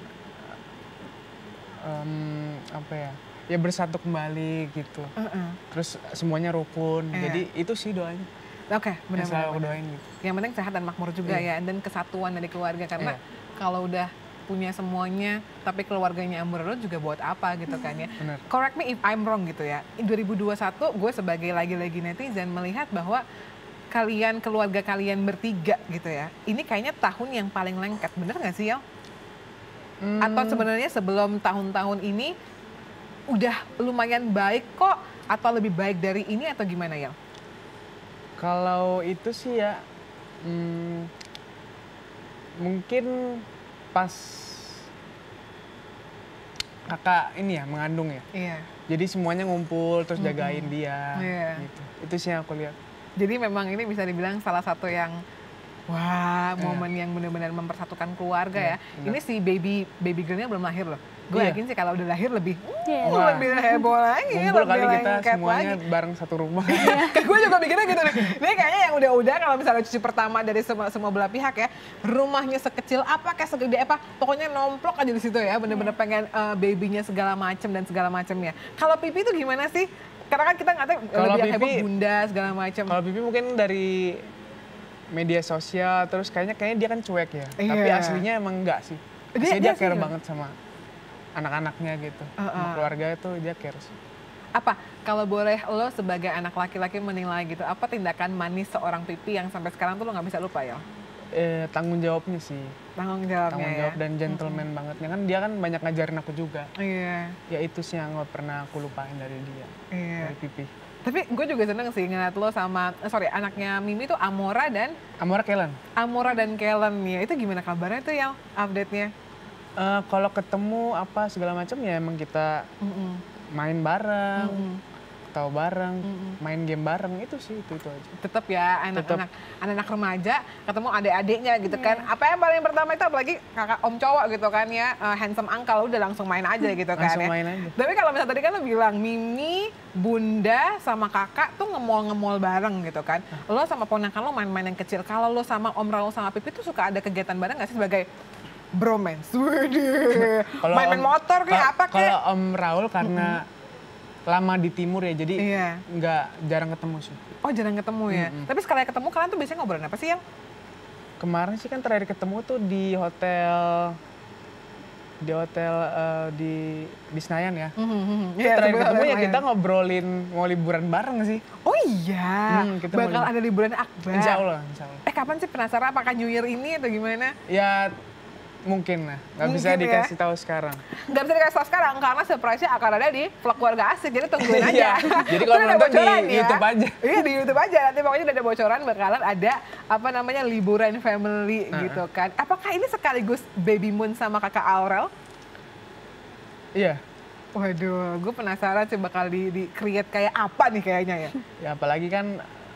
em, apa ya, ya bersatu kembali gitu. Uh-uh. Terus semuanya rukun, Iya. jadi itu sih doanya. Oke, Yang benar-benar. selalu aku doain gitu. Yang penting sehat dan makmur juga Iya. ya, dan kesatuan dari keluarga karena Iya. kalau udah punya semuanya tapi keluarganya amburadul juga buat apa gitu kan ya. Benar. Correct me if I'm wrong gitu ya. In dua ribu dua puluh satu gue sebagai lagi-lagi netizen melihat bahwa kalian, keluarga kalian bertiga gitu ya, ini kayaknya tahun yang paling lengket, bener nggak sih Yal? Hmm, Atau sebenarnya sebelum tahun-tahun ini udah lumayan baik kok, atau lebih baik dari ini atau gimana Yal? kalau itu sih ya, hmm, mungkin pas kakak ini ya mengandung ya. Iya. Jadi semuanya ngumpul terus jagain dia. Iya. Gitu. Itu sih yang aku lihat. Jadi memang ini bisa dibilang salah satu yang wah, Iya. momen yang benar-benar mempersatukan keluarga ya. Iya, benar. Ini si baby baby girlnya belum lahir loh. Gue Iya. yakin sih kalau udah lahir lebih Iya. uh, Wah. lebih heboh lagi, Ngumpul lebih kali kita lengkap semuanya lagi. bareng satu rumah. Gue juga mikirnya gitu nih. Ini kayaknya yang udah-udah kalau misalnya cucu pertama dari semua semua belah pihak ya, rumahnya sekecil apa, kayak segede apa, pokoknya nomplok aja di situ ya, bener-bener pengen uh, babynya segala macem dan segala macemnya. Kalau Pipi itu gimana sih? Karena kan kita nggak tahu Kalau lebih yang heboh Pipi- bunda segala macem. Kalau Pipi mungkin dari media sosial terus kayaknya kayaknya dia kan cuek ya. Tapi Iya. aslinya emang enggak sih. Dia- Aslinya dia dia, care aslinya. banget sama anak-anaknya gitu. Uh-uh. Sama keluarga itu dia care sih. Apa kalau boleh lo sebagai anak laki-laki menilai gitu, apa tindakan manis seorang Pipi yang sampai sekarang tuh lo nggak bisa lupa ya? Eh, tanggung jawabnya sih. Tanggung jawabnya Tanggung ya. jawab dan gentleman bangetnya kan dia kan banyak ngajarin aku juga. Iya, Ya itu sih yang gak pernah aku lupain dari dia, iya. dari Pipi. Tapi gue juga seneng sih ngeliat lo sama, eh, sorry anaknya Mimi tuh Amora dan Amora Kellen. Amora dan Kellen ya. Itu gimana kabarnya tuh yang update-nya? Uh, kalau ketemu apa segala macam ya emang kita Mm-mm. main bareng, Mm-mm. ketawa bareng, Mm-mm. main game bareng itu sih itu itu aja. Tetap ya anak-anak anak-anak remaja ketemu adik-adiknya gitu kan. Apa yang paling pertama itu apalagi kakak om cowok gitu kan ya, uh, handsome uncle udah langsung main aja gitu kan Langsung ya. main aja. Tapi kalau misalnya tadi kan lo bilang Mimi, Bunda sama kakak tuh nge-mall-nge-mall bareng gitu kan. Lo sama ponakan lo main-main yang kecil. Kalau lo sama Om Raul sama Pipi tuh suka ada kegiatan bareng nggak sih sebagai bromance? Waduh. Kalau Main-main Om- motor kayak ka- apa kayak? Kalau Om Raul karena lama di timur ya, jadi Iya. nggak jarang ketemu sih. Oh jarang ketemu ya. Tapi sekali ketemu kalian tuh biasanya ngobrolin apa sih yang? Kemarin sih kan terakhir ketemu tuh di hotel di hotel eh, di di Senayan ya. Iya, Terakhir sebelum ketemu ya lumayan. kita ngobrolin mau liburan bareng sih. Oh iya, Hmm, kita mau bakal liburan. ada liburan akbar. Insya Allah, insya Allah. Eh kapan sih penasaran apakah New Year ini atau gimana? Ya mungkin lah, nggak bisa Mungkin ya. dikasih tahu sekarang. Gak bisa dikasih tau sekarang karena surprise-nya akan ada di vlog keluarga asik, jadi tungguin aja. Iya, jadi kalau Itu udah nonton di bocoran ya. YouTube aja. Iya di YouTube aja, nanti pokoknya udah ada bocoran bakalan ada apa namanya liburan family Nah. gitu kan. Apakah ini sekaligus Baby Moon sama kakak Aurel? Iya, Waduh, gue penasaran sih bakal di, di create kayak apa nih kayaknya ya. ya apalagi kan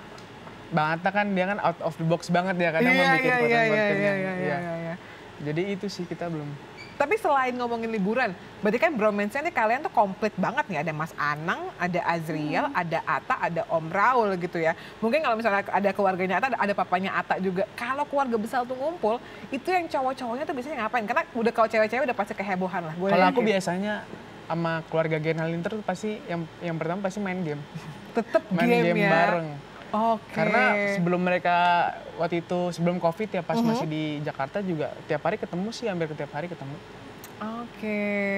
Bang Atta kan dia kan out of the box banget ya kadang Iya, membuat iya, iya, konten-konten iya, yang- iya, iya, iya. iya, iya. Jadi itu sih kita belum. Tapi selain ngomongin liburan, berarti kan bromance-nya nih kalian tuh komplit banget nih. Ada Mas Anang, ada Azriel, ada Atta, ada Om Raul gitu ya. Mungkin kalau misalnya ada keluarganya Atta, ada papanya Atta juga. Kalau keluarga besar tuh ngumpul, itu yang cowok-cowoknya tuh biasanya ngapain? Karena udah kalau cewek-cewek udah pasti kehebohan lah. Gue Kalau aku yakin. biasanya sama keluarga Gen Halinter tuh pasti yang yang pertama pasti main game. Tetep Main game, game ya. bareng. Oke. Karena sebelum mereka waktu itu sebelum Covid ya pas Mhm. masih di Jakarta juga tiap hari ketemu sih, hampir tiap hari ketemu. Oke.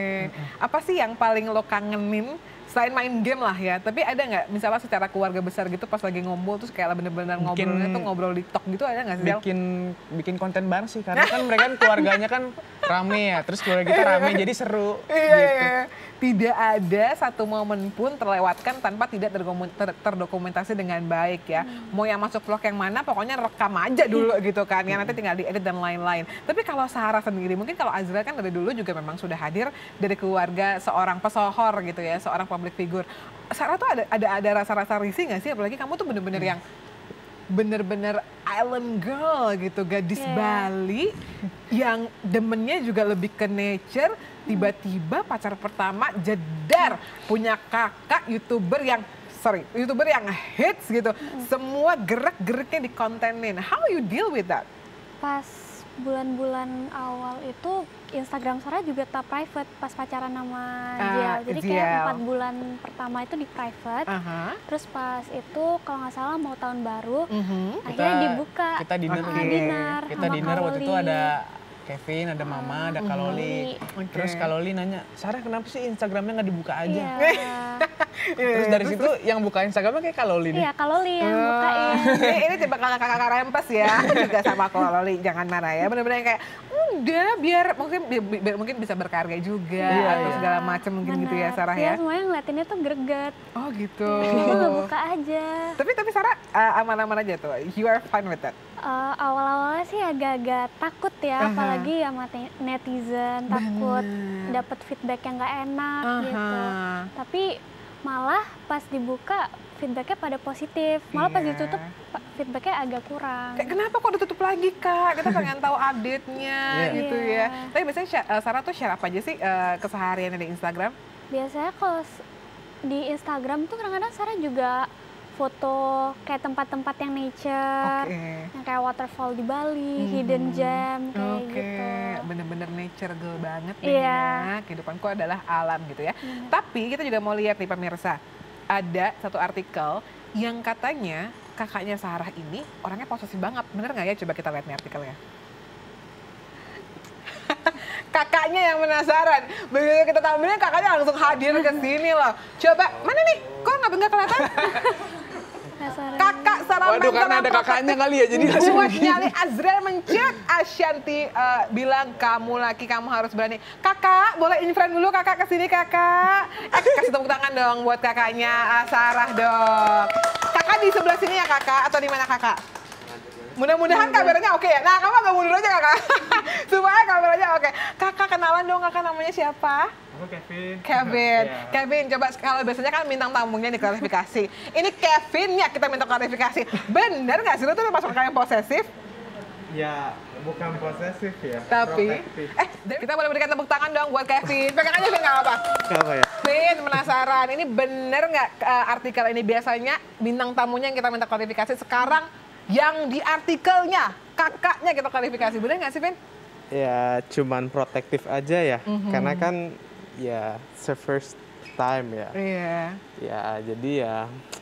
Apa sih yang paling lo kangenin selain main game lah ya? Tapi ada nggak misalnya secara keluarga besar gitu pas lagi ngumpul terus kayak bener-bener Mungkin ngobrolnya tuh ngobrol di talk gitu ada nggak sih? Del? Bikin bikin konten bareng sih karena kan mereka kan keluarganya kan rame ya, terus keluarga kita rame jadi seru Iya, gitu. iya. Tidak ada satu momen pun terlewatkan tanpa tidak terdokumen- ter- terdokumentasi dengan baik ya. Mau yang masuk vlog yang mana pokoknya rekam aja dulu gitu kan ya. Nanti tinggal diedit dan lain-lain. Tapi kalau Sarah sendiri, mungkin kalau Azra kan dari dulu juga memang sudah hadir dari keluarga seorang pesohor gitu ya, seorang public figure. Sarah tuh ada ada ada rasa-rasa risih nggak sih? Apalagi kamu tuh bener-bener yang bener-bener island girl gitu, gadis Yeah. Bali yang demennya juga lebih ke nature, tiba-tiba pacar pertama jedar punya kakak youtuber yang sorry youtuber yang hits gitu, semua gerak-geriknya dikontenin. How you deal with that? Pas bulan-bulan awal itu Instagram Sarah juga tak private pas pacaran sama Ah, Jial. Jadi Jial. kayak empat bulan pertama itu di private. Aha. Terus pas itu kalau nggak salah mau tahun baru, Mhm. akhirnya dibuka. Kita dinner Ah, Oke. dinner Kita sama dinner waktu itu Kaloli. ada Kevin, ada Mama, ada Kaloli. Oke. Terus Kaloli nanya, Sarah kenapa sih Instagramnya nggak dibuka aja? Iya. Terus dari situ yang buka Instagramnya kayak Kaloli nih. Iya, Kaloli yang Oh, bukain. ini, ini tipe kakak-kakak rempes ya. Aku juga sama Kololi, jangan marah ya. Bener-bener yang kayak udah biar mungkin bi- bi- mungkin bisa berkarya juga Iya, atau iya. segala macam mungkin gitu ya Bener. Sarah Iya, ya. semuanya ngeliatinnya tuh greget. Oh gitu. Cuma nggak buka aja. Tapi tapi Sarah uh, aman-aman aja tuh. You are fine with that. Eh, awal-awalnya sih agak-agak takut ya, Aha. apalagi sama te- netizen, takut Bener. dapet feedback yang nggak enak gitu. Aha. Tapi malah pas dibuka feedbacknya pada positif, malah pas Iya. ditutup pa- feedbacknya agak kurang. Kayak kenapa kok ditutup lagi kak? Kita pengen tahu update-nya Iya. gitu Iya. ya. Tapi biasanya Sya- uh, Sarah tuh share apa aja sih uh, kesehariannya di Instagram? Biasanya kalau s- di Instagram tuh kadang-kadang Sarah juga foto kayak tempat-tempat yang nature, Oke. yang kayak waterfall di Bali, Mhm. hidden gem kayak Oke, gitu. bener-bener nature girl banget Iya. ya. Kehidupanku adalah alam gitu ya. Tapi kita juga mau lihat nih pemirsa, ada satu artikel yang katanya kakaknya Sarah ini orangnya posesif banget. Bener nggak ya? Coba kita lihat nih artikelnya. Kakaknya yang penasaran. Begitu kita tampilin kakaknya langsung hadir ke sini loh. Coba, mana nih? Kok nggak nggak kelihatan? Penasaran. Kakak saran Waduh, karena ada kakaknya kali ya, jadi langsung buat nyali Azriel mencet Ashanti uh, bilang kamu laki kamu harus berani. Kakak boleh in friend dulu kakak kesini kakak. Eh, kasih tepuk tangan dong buat kakaknya uh, Sarah dong. Kakak di sebelah sini ya kakak atau di mana kakak? Mudah-mudahan kameranya oke ya. Nah kamu agak mundur aja kakak. Supaya kameranya oke. Kakak kenalan dong kakak namanya siapa? Aku Kevin. Kevin, Iya. Kevin coba kalau biasanya kan bintang tamunya nih klarifikasi. Ini Kevin ya kita minta klarifikasi. Bener nggak sih lu tuh masuk kakak yang posesif? Ya, bukan posesif ya. Tapi, protektif. eh kita boleh berikan tepuk tangan dong buat Kevin. Pegang aja Vin nggak apa. Apa ya? Vin penasaran, ini bener nggak uh, artikel ini biasanya bintang tamunya yang kita minta klarifikasi sekarang yang di artikelnya kakaknya kita klarifikasi, bener nggak sih Vin? Ya, cuman protektif aja ya. Mhm. Karena kan ya it's the first time ya. Iya. Ya, jadi ya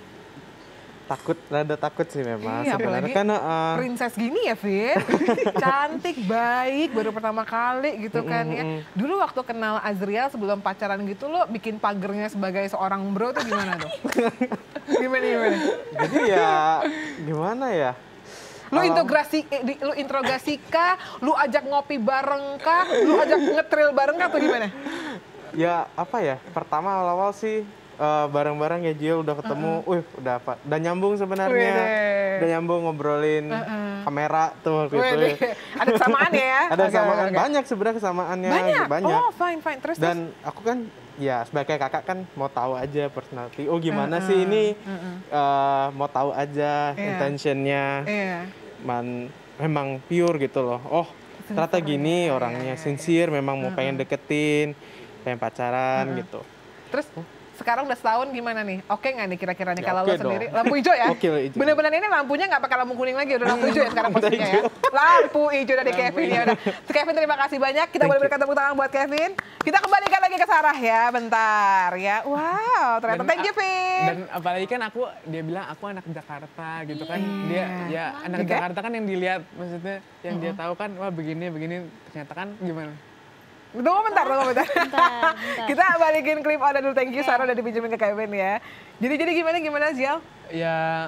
takut, rada takut sih memang. Iya, Sebenarnya apalagi kan uh, princess gini ya, Vin. Cantik, baik, baru pertama kali gitu kan ya. Dulu waktu kenal Azriel sebelum pacaran gitu lo bikin pagernya sebagai seorang bro tuh gimana tuh? Gimana gimana? jadi ya gimana ya? Lu Um, integrasi, eh, di, lu interogasi kah? Lu ajak ngopi bareng kah? Lu ajak ngetril bareng kah atau gimana? Ya apa ya? Pertama awal-awal sih uh, bareng-bareng ya Jill udah ketemu, uh udah apa? Udah nyambung sebenarnya. Wede. Udah nyambung ngobrolin Uh-uh. kamera tuh waktu itu. Wede. Ada kesamaan ya? Ada Oke, kesamaan, oke. banyak sebenarnya kesamaannya. Banyak? banyak. Oh fine, fine. Terus, terus? Dan aku kan ya sebagai kakak kan mau tahu aja personality. Oh gimana sih ini? Uh, mau tahu aja Iya. intentionnya. Iya. Man, memang pure gitu loh. Oh ternyata gini orangnya sincere, memang mau pengen deketin, pengen pacaran gitu. Terus sekarang udah setahun gimana nih? Oke nggak nih kira-kira nih Ya, kalau oke lo sendiri? dong. Lampu hijau ya? Oke lah, hijau. Bener-bener ini lampunya nggak pakai lampu kuning lagi, udah lampu hijau ya sekarang Lampu posisinya ya? hijau. Lampu hijau dari Kevin ya udah. Kevin terima kasih banyak, kita Thank boleh you. berikan tepuk tangan buat Kevin. Kita kembalikan lagi ke Sarah ya, bentar ya. Wow, ternyata Dan- thank you Vin. Dan apalagi kan aku, dia bilang aku anak Jakarta gitu kan. Dia, ya anak Oke. Jakarta kan yang dilihat, maksudnya yang dia tahu kan, wah begini, begini. Ternyata kan gimana? Tunggu bentar, tunggu bentar. Bentar, bentar. Kita balikin klip order dulu, thank you Sarah udah dipinjemin ke Kevin ya. Jadi jadi gimana gimana Zial? Ya,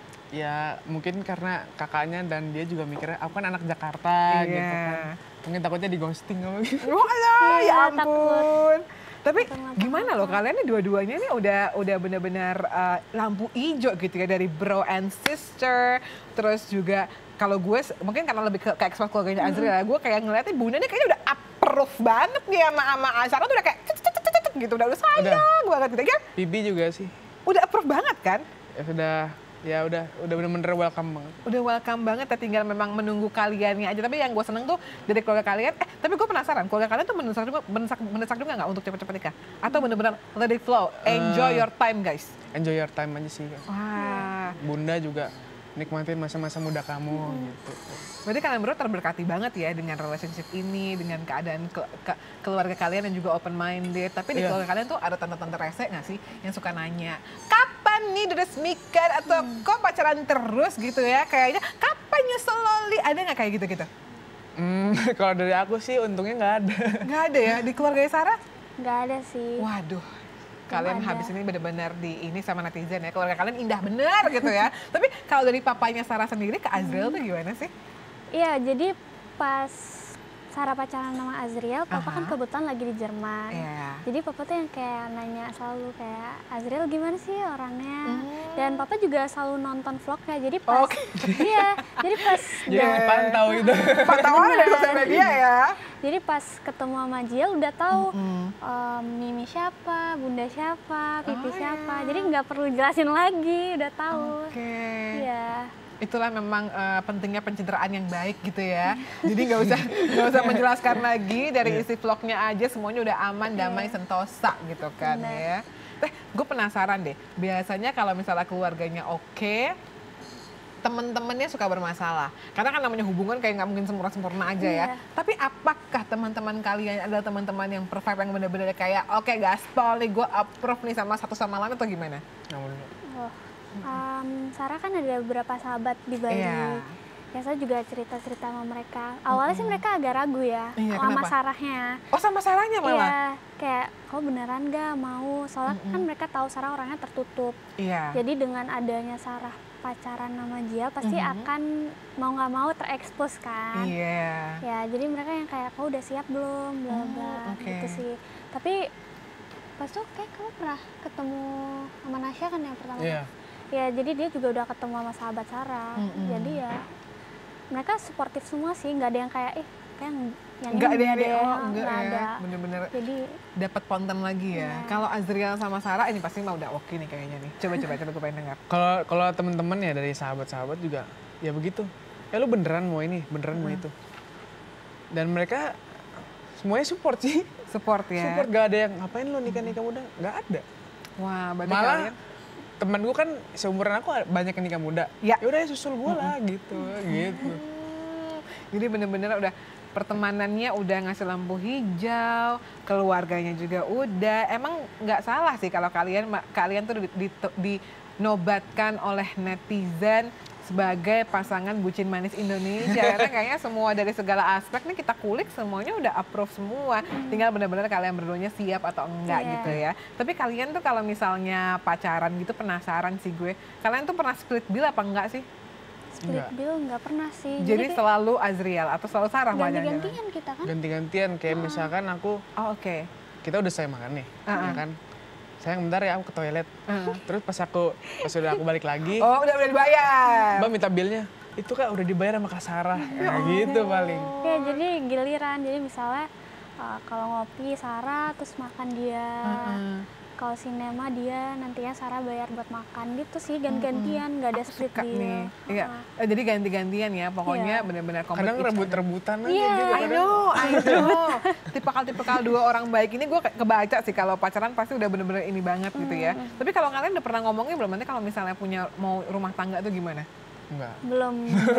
ya mungkin karena kakaknya dan dia juga mikirnya, aku kan anak Jakarta Iya. gitu kan. Mungkin takutnya di ghosting apa gitu. Walah, ya Iya, ampun. Tapi Takut. gimana loh kalian nih dua-duanya nih udah udah benar-benar uh, lampu hijau gitu ya dari bro and sister. Terus juga kalau gue s- mungkin karena lebih ke, ke expert keluarganya Azriel ya, gue kayak ngeliatnya bunda nih kayaknya udah approve banget nih sama sama Azara tuh udah kayak cet, cet, cet, cet, cet, gitu udah udah sayang banget gitu kan. Bibi juga sih. Udah approve banget kan? Ya sudah, ya udah, udah bener-bener welcome banget. Udah welcome banget ya, tinggal memang menunggu kaliannya aja. Tapi yang gue seneng tuh dari keluarga kalian, eh tapi gue penasaran, keluarga kalian tuh mendesak juga, mendesak, mendesak juga nggak untuk cepet-cepet nikah? Atau bener-bener let it flow, enjoy your time guys? Enjoy your time aja sih. Wah, Bunda juga nikmatin masa-masa muda kamu gitu. berarti kalian berdua terberkati banget ya dengan relationship ini, dengan keadaan ke, ke- keluarga kalian yang juga open minded. Tapi di Iya. keluarga kalian tuh ada tante-tante rese nggak sih yang suka nanya, kapan nih diresmikan atau kok pacaran terus gitu ya? Kayaknya kapan nyusul loli? Ada nggak kayak gitu-gitu? Hmm, kalau dari aku sih untungnya nggak ada. Nggak ada ya di keluarga Sarah? Nggak ada sih. Waduh, kalian ada. habis ini benar-benar di ini sama netizen ya. Keluarga kalian indah bener gitu ya. Tapi kalau dari papanya Sarah sendiri ke Azriel tuh gimana sih? Iya, jadi pas Sarah pacaran sama Azriel, papa kan Aha. kebetulan lagi di Jerman. Iya. Jadi papa tuh yang kayak nanya selalu kayak, Azriel gimana sih orangnya? Hmm. Dan papa juga selalu nonton vlognya. Jadi pas, Oke. iya, jadi pas Jadi pantau itu. Pantauan dari sosial media ya. Jadi pas ketemu sama Jiel udah tahu Mm. em, Mimi siapa, Bunda siapa, Pipi Oh, siapa. iya. Jadi nggak perlu jelasin lagi, udah tahu. Oke. Iya. Itulah memang eh, pentingnya pencitraan yang baik gitu ya. Jadi nggak usah nggak usah menjelaskan lagi, dari isi vlognya aja semuanya udah aman, damai, sentosa gitu kan Benar. ya. Eh, gue penasaran deh. Biasanya kalau misalnya keluarganya oke, teman-temannya suka bermasalah. Karena kan namanya hubungan kayak nggak mungkin sempurna-sempurna aja ya. Iya. Tapi apakah teman-teman kalian adalah teman-teman yang perfect, yang benar-benar kayak oke gaspol nih gue approve nih sama satu sama lain atau gimana? Oh. Em, Sarah kan ada beberapa sahabat di Bali. Iya. Ya saya juga cerita-cerita sama mereka. Awalnya sih mereka agak ragu ya, Iya, sama kenapa? Sarahnya. Oh sama Sarahnya malah? Iya, kayak kau beneran gak mau? Soalnya kan mereka tahu Sarah orangnya tertutup. Iya. Jadi dengan adanya Sarah pacaran sama Jial pasti akan mau nggak mau terekspos kan. Iya. Ya jadi mereka yang kayak kau udah siap belum, bla bla Oh, oke. gitu sih. Tapi pas itu kayak kamu pernah ketemu sama Nasya kan yang pertama? Iya. Ya jadi dia juga udah ketemu sama sahabat Sarah. Mm-mm. Jadi ya mereka suportif semua sih, nggak ada yang kayak eh kayak yang Enggak ini deh, deh, oh nggak enggak ya. ada. Bener-bener Jadi dapat konten lagi ya. Iya. Kalau Azriel sama Sarah ini pasti mah udah oke nih kayaknya nih. Coba coba coba gue pengen dengar. Kalau kalau temen-temen ya dari sahabat-sahabat juga ya begitu. Ya lu beneran mau ini, beneran mau itu. Dan mereka semuanya support sih. Support ya. Support, gak ada yang ngapain lu nikah-nikah muda, gak ada. Wah, berarti Malah kalian temen gue kan seumuran aku banyak yang nikah muda. Ya. Ya udah ya susul gue lah gitu, gitu. Hmm, jadi bener-bener udah pertemanannya udah ngasih lampu hijau, keluarganya juga udah. Emang nggak salah sih kalau kalian kalian tuh di- di- dinobatkan oleh netizen sebagai pasangan bucin manis Indonesia. Karena kayaknya semua dari segala aspek nih kita kulik semuanya udah approve semua. Tinggal benar-benar kalian berduanya siap atau enggak Iya. gitu ya. Tapi kalian tuh kalau misalnya pacaran gitu penasaran sih gue. Kalian tuh pernah split bill apa enggak sih? split Enggak. bill nggak pernah sih. Jadi kayak selalu Azriel atau selalu Sarah malah jangan-jangan? ganti-gantian kita kan. Ganti-gantian kayak misalkan aku, Oh, oke. kita udah selesai makan nih, Uh-uh. ya kan. Sayang bentar ya aku ke toilet. Uh-uh. Terus pas aku, pas udah aku balik lagi, Oh, udah udah dibayar. Mbak minta bilnya. Itu Kak udah dibayar sama Kak Sarah. Nah, gitu paling. Ya jadi giliran, jadi misalnya uh, kalau ngopi Sarah terus makan dia, kalau sinema dia nantinya Sarah bayar buat makan gitu sih ganti-gantian, nggak ada split Suka bill. nih. Iya. Uh-uh. Eh, jadi ganti-gantian ya. Pokoknya Iya. benar-benar kompet Kadang each other. rebut-rebutan aja Iya. gitu. I Kadang. know, I know. Tipikal-tipikal dua orang baik ini gue ke- kebaca sih kalau pacaran pasti udah bener-bener ini banget gitu ya. Tapi kalau kalian udah pernah ngomongin belum nanti kalau misalnya punya mau rumah tangga tuh gimana? Enggak. Belum,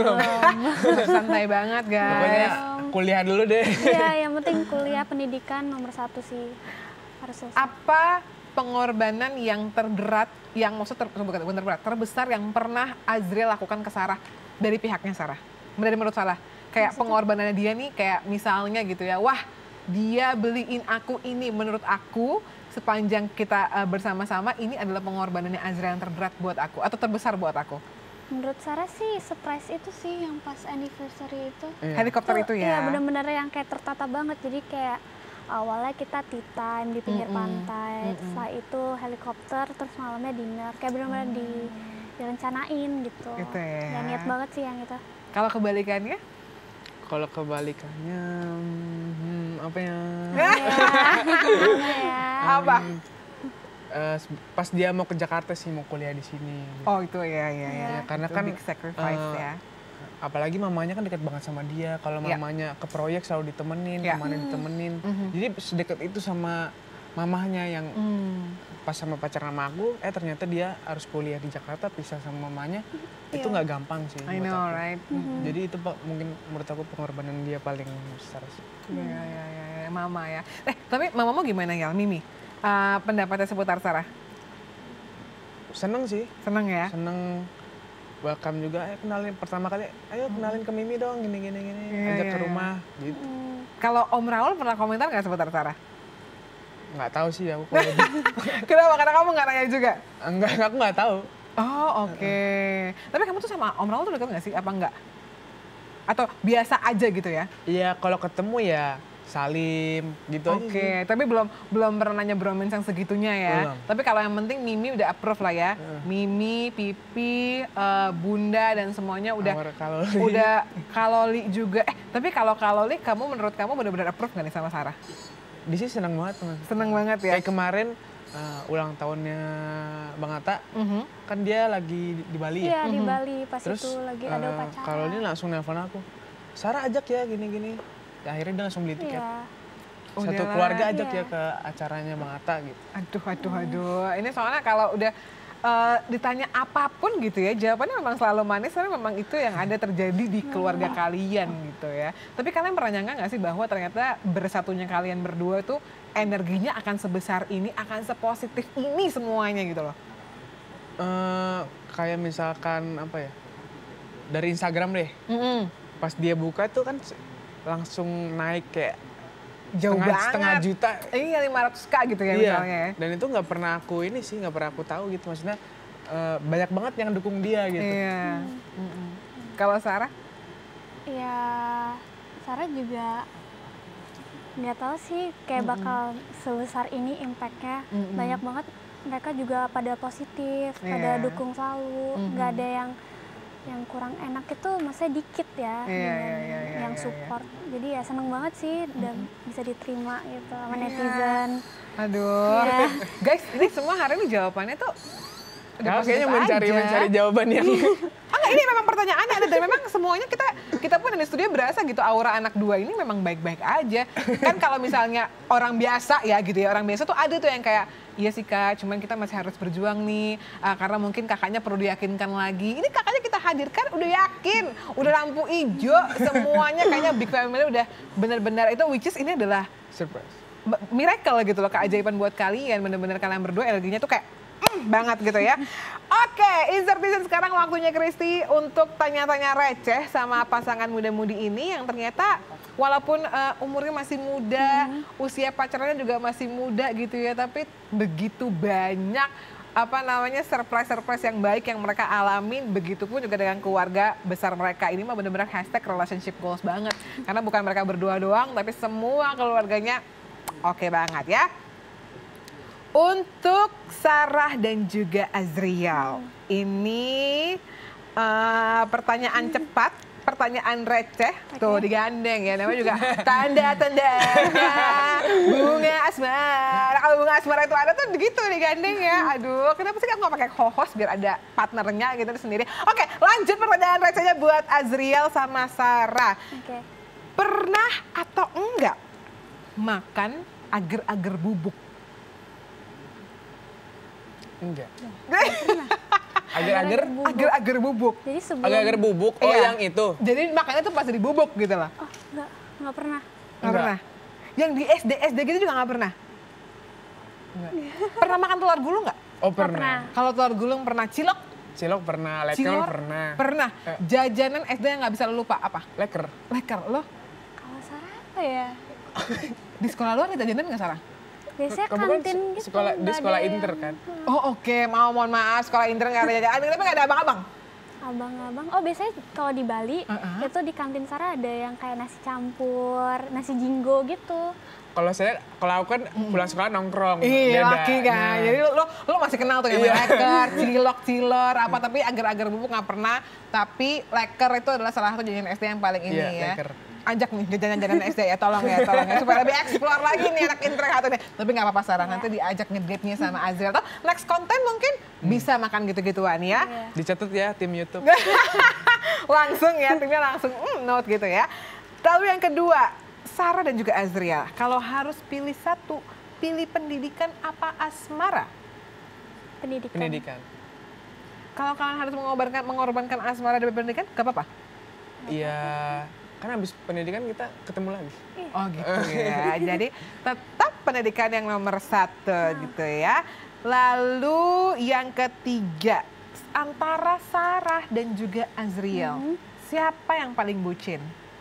belum. Santai banget guys. Pokoknya kuliah dulu deh. Iya, yang penting kuliah pendidikan nomor satu sih harus selesai. Apa pengorbanan yang terberat, yang maksud ter, bukan bukan terberat, terbesar yang pernah Azriel lakukan ke Sarah dari pihaknya Sarah? Dari menurut Sarah, kayak pengorbanannya dia nih, kayak misalnya gitu ya, wah dia beliin aku ini, menurut aku sepanjang kita uh, bersama-sama ini adalah pengorbanannya Azriel yang terberat buat aku atau terbesar buat aku. Menurut Sarah sih surprise itu sih yang pas anniversary itu. Iya. Helikopter itu ya. Iya, bener-bener yang kayak tertata banget. Jadi kayak awalnya kita tea time di pinggir Mm-mm. pantai, Mm-mm. setelah itu helikopter, terus malamnya dinner. Kayak bener-bener di, direncanain gitu. Gitu ya. Dan niat banget sih yang itu. Kalau kebalikannya? Kalau kebalikannya, hmm, apa ya? Gimana ya? Apa? Eh, pas dia mau ke Jakarta sih, mau kuliah di sini. Oh itu ya, ya, ya. Ya, karena Itu kan, big sacrifice eh, ya. Apalagi mamanya kan dekat banget sama dia. Kalau Iya. mamanya ke proyek selalu ditemenin, Iya. kemana ditemenin. Mhm. Jadi sedekat itu sama mamahnya yang Hmm. pas sama pacaran sama aku, eh ternyata dia harus kuliah di Jakarta, pisah sama mamanya. Itu Iya. nggak gampang sih I buat know, aku. right? Jadi itu Pak, mungkin menurut aku pengorbanan dia paling besar sih. Iya, iya, iya, ya, mama ya. Eh, tapi mamamu gimana ya, Mimi? Uh, pendapatnya seputar Sarah? Seneng sih, Seneng ya? seneng. Welcome juga, ayo kenalin pertama kali, ayo kenalin ke Mimi dong, gini gini gini, Iya, ajak iya, ke iya. rumah, gitu. Hmm, Kalau Om Raul pernah komentar nggak seputar Sarah? Nggak tahu sih aku kalau di- Kenapa? Karena kamu nggak nanya juga? enggak, aku nggak tahu. Oh, oke. Tapi kamu tuh sama Om Raul tuh dekat nggak sih? Apa enggak? Atau biasa aja gitu ya? Iya, kalau ketemu ya salim gitu aja Oke, sih. tapi belum belum pernah nanya bromance yang segitunya ya. Belum. Tapi kalau yang penting Mimi udah approve lah ya. Mimi, Pipi, eh, Bunda dan semuanya udah Nomor kalori. udah kaloli juga. Eh, tapi kalau kaloli kamu menurut kamu benar-benar approve nggak nih sama Sarah? Di sini senang banget teman. Seneng banget ya. Kayak kemarin eh, ulang tahunnya Bang Atta, Mhm. kan dia lagi di, di Bali ya. Iya di Bali pas Terus itu lagi ada eh, upacara. kalau ini langsung nelpon aku, Sarah ajak ya gini-gini. Ya, akhirnya dia langsung beli tiket. Iya. Oh, Satu dia keluarga lah. ajak Iya. ya ke acaranya Bang Atta gitu. Aduh, aduh, aduh. Ini soalnya kalau udah eh, ditanya apapun gitu ya, jawabannya memang selalu manis, karena memang itu yang ada terjadi di keluarga kalian gitu ya. Tapi kalian pernah nyangka nggak sih bahwa ternyata bersatunya kalian berdua tuh energinya akan sebesar ini, akan sepositif ini semuanya gitu loh? Eh, kayak misalkan apa ya, dari Instagram deh. Mm-mm. Pas dia buka tuh kan langsung naik kayak Jauh setengah, banget. setengah juta. Iya lima ratus k gitu ya Iya. misalnya ya. Dan itu nggak pernah aku ini sih, nggak pernah aku tahu gitu. Maksudnya eh, banyak banget yang dukung dia gitu. Iya. Mm-mm. Kalau Sarah? Ya, Sarah juga nggak tahu sih kayak bakal sebesar ini impactnya. Mm-mm. Banyak banget mereka juga pada positif, pada Iya. dukung selalu. Mhm. Nggak ada yang yang kurang enak itu maksudnya dikit Iya, ya dengan iya, iya, iya, yang iya, support. Jadi ya seneng banget sih dan bisa diterima gitu sama Iya. netizen. Aduh. Iya. Guys, ini semua hari ini jawabannya tuh udah Nah, positif kayaknya mencari aja. mencari jawaban yang Ah, enggak, ini memang pertanyaannya ada dan memang semuanya kita kita pun di studio berasa gitu aura anak dua ini memang baik-baik aja. Kan kalau misalnya orang biasa ya gitu ya, orang biasa tuh ada tuh yang kayak iya sih Kak, cuman kita masih harus berjuang nih ah, karena mungkin kakaknya perlu diyakinkan lagi. Ini kakaknya kita hadirkan udah yakin, udah lampu hijau, semuanya kayaknya Big Family udah benar-benar itu which is ini adalah surprise. b- miracle gitu loh, keajaiban buat kalian. Bener-bener kalian berdua energinya tuh kayak mm, banget gitu ya. Oke, Insertion sekarang waktunya Kristi untuk tanya-tanya receh sama pasangan muda-mudi ini yang ternyata walaupun uh, umurnya masih muda, usia pacarannya juga masih muda gitu ya, tapi begitu banyak apa namanya surprise-surprise yang baik yang mereka alamin, begitupun juga dengan keluarga besar mereka. Ini mah bener-bener hashtag relationship goals banget. Karena bukan mereka berdua doang, tapi semua keluarganya oke banget ya. Untuk Sarah dan juga Azriel, ini uh, pertanyaan cepat, pertanyaan receh, tuh digandeng ya, namanya juga tanda-tandanya bunga asmara. Kalau bunga asmara itu ada tuh begitu digandeng ya. Aduh, kenapa sih aku nggak pakai co-host biar ada partnernya gitu sendiri. Oke, lanjut pertanyaan recehnya buat Azriel sama Sarah. Oke. Pernah atau enggak makan agar-agar bubuk? Enggak. Agar-agar Bubuk. Agar-agar bubuk. Jadi sebelum agar-agar bubuk. Oh, Iya. yang itu. Jadi makannya tuh pas di bubuk gitu loh. Oh, enggak, enggak pernah. Nggak Enggak. pernah. Yang di S D S D gitu juga nggak pernah. Pernah makan telur gulung nggak? Oh, Nggak pernah. Kalau telur gulung pernah, cilok, Cilok pernah, leker cilor pernah. pernah. Eh. Jajanan S D yang nggak bisa lo lupa apa? Leker. Leker lo Kalau Sarah apa ya? di sekolah lu ada jajanan nggak Sarah? Biasanya Kamu kan kantin se- gitu. sekolah di nggak sekolah ada inter yang- kan? Oh oke, mau mohon maaf sekolah inter nggak ada jajanan, tapi nggak ada abang-abang. Abang-abang. Oh, biasanya kalau di Bali Uh-uh. itu di kantin Sarah ada yang kayak nasi campur, nasi jinggo gitu. Kalau saya, kalau aku kan pulang sekolah nongkrong. Iya beda. laki kan, Nah, jadi lo, lo, lo masih kenal tuh yang Iya. leker, cilok, cilor, apa tapi agar-agar bubuk nggak pernah. Tapi leker itu adalah salah satu jajanan S D yang paling ini Iya, ya. leker. Ajak nih jajanan-jajanan S D ya, tolong ya, tolong ya. Supaya lebih eksplor lagi nih anak inter satu nih. Tapi nggak apa-apa Sarah, nanti diajak ngedate-nya sama Azriel. Atau next konten mungkin bisa makan gitu-gituan ya. Iya. Dicatat ya tim YouTube. Langsung ya, timnya langsung mm, note gitu ya. Lalu yang kedua, Sarah dan juga Azriel, kalau harus pilih satu, pilih pendidikan apa asmara? Pendidikan. Pendidikan. Kalau kalian harus mengorbankan, mengorbankan asmara demi pendidikan, gak apa-apa? Iya, kan habis pendidikan kita ketemu lagi. Oh gitu ya, jadi tetap pendidikan yang nomor satu gitu ya. Lalu yang ketiga, antara Sarah dan juga Azriel, siapa yang paling bucin?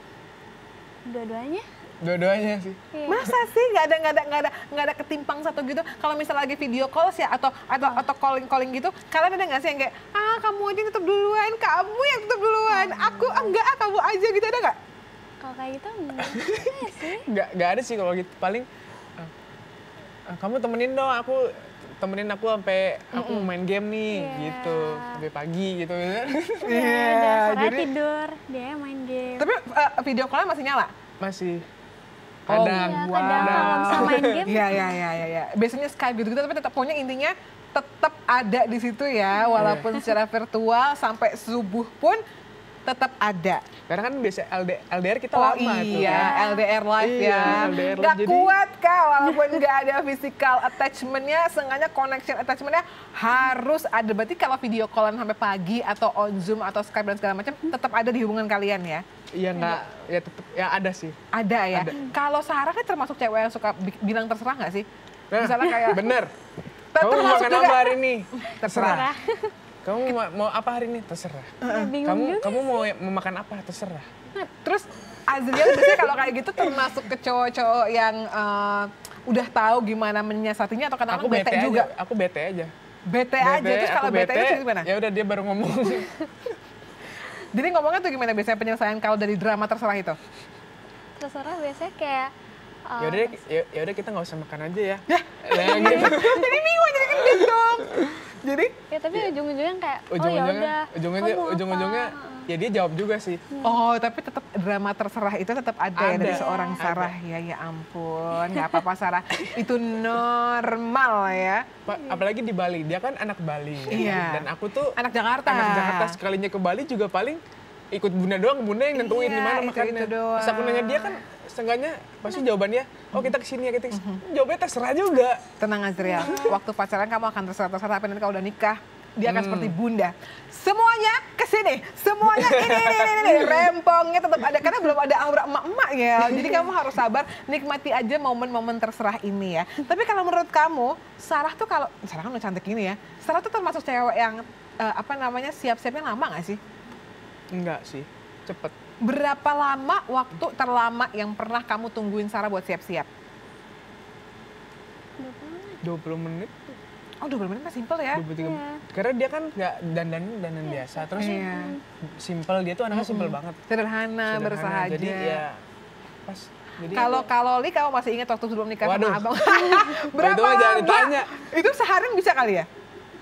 Dua-duanya. Dua-duanya sih. Iya. Masa sih nggak ada nggak ada nggak ada nggak ada ketimpang satu gitu? Kalau misal lagi video call sih atau atau atau calling calling gitu, kalian ada nggak sih yang kayak ah kamu aja yang tutup duluan, kamu yang tutup duluan, aku enggak ah kamu aja gitu, ada nggak? Kalau kayak gitu enggak Enggak sih. Nggak, nggak ada sih kalau gitu. Paling, ah, ah, kamu temenin dong aku, temenin aku sampai aku mau main game nih, Iya. gitu. Sampai pagi gitu. Ya, Iya, udah, Sarah jadi- tidur, dia main game. Tapi eh, video call masih nyala? Masih. Oh, Kadang. Iya, kadang kalau misalnya main game. Iya iya iya iya. Ya. Biasanya Skype gitu-gitu, tapi tetap pokoknya intinya tetap ada di situ ya, walaupun secara virtual sampai subuh pun tetap ada. Karena kan biasa L D, L D R kita Oh lama tuh iya, kan. L D R live Iya, ya. L D R live, Gak jadi- kuat kak, walaupun nggak ada physical attachment-nya, sengaja connection attachment-nya harus ada. Berarti kalau video callan sampai pagi atau on Zoom atau Skype dan segala macam, tetap ada di hubungan kalian ya? Iya nggak, ya tetap, ya ada sih. Ada ya. Ada. Kalau Sarah kan termasuk cewek yang suka bi- bilang terserah nggak sih? Nah, Misalnya kayak bener. Ter- Kamu mau termasuk makan juga. apa hari ini? terserah. kamu mau, mau apa hari ini? Terserah. Ya, bingung Kamu juga kamu mau mau makan apa? Terserah. Terus Azriel biasanya kalau kayak gitu termasuk ke cowok-cowok yang eh, udah tahu gimana menyiasatinya atau kadang-kadang Aku bete, bete juga? aja. Aku bete aja. Bete, aja, terus aku kalau bete itu gimana? Ya udah dia baru ngomong. Jadi ngomongnya tuh gimana biasanya penyelesaian kalau dari drama terserah itu? terserah biasanya kayak uh, ya udah ya, ya udah kita nggak usah makan aja ya. Ya, Ya, gitu. jadi bingung, jadi gendut dong. Jadi, ya tapi ujung-ujungnya kayak oh ya Ujung-ujungnya, udah ujung-ujungnya, kamu apa? ujung-ujungnya ya dia jawab juga sih. oh tapi tetap drama terserah itu tetap ada, ya dari Ada. seorang Sarah. Ya, ya ampun, nggak apa-apa Sarah. Itu normal ya. Pa- apalagi di Bali, dia kan anak Bali. Iya. Dan aku tuh Anak Jakarta. anak Jakarta, sekalinya ke Bali juga paling ikut bunda doang, bunda yang nentuin Iya, di mana itu- makannya. itu doang. Terus aku nanya dia kan seenggaknya pasti jawabannya, oh kita kesini ya, kita kesini. Jawabannya terserah juga. Tenang Azriel, waktu pacaran kamu akan terserah-terserah, tapi nanti kalau udah nikah, dia akan Hmm. seperti bunda. Semuanya kesini, semuanya ini, ini, ini, ini, rempongnya tetap ada, karena belum ada aura emak-emak ya. Jadi kamu harus sabar, nikmati aja momen-momen terserah ini ya. Tapi kalau menurut kamu, Sarah tuh kalau, Sarah kan udah cantik ini ya, Sarah tuh termasuk cewek yang, eh, apa namanya, siap-siapnya lama gak sih? Enggak sih, cepet. Berapa lama waktu terlama yang pernah kamu tungguin Sarah buat siap-siap? dua puluh menit, Oh, dua puluh menit mah simple ya. dua puluh tiga Iya. menit. Karena dia kan nggak dandan dandan biasa, terus Iya. simple, dia tuh anaknya simple banget. Sederhana, Sederhana. bersahaja. Jadi ya pas. Jadi Kalau aku- kalau Li, kamu masih ingat waktu sebelum nikah Waduh. sama abang? Berapa Itu mah jangan lama? ditanya. Itu sehari bisa kali ya?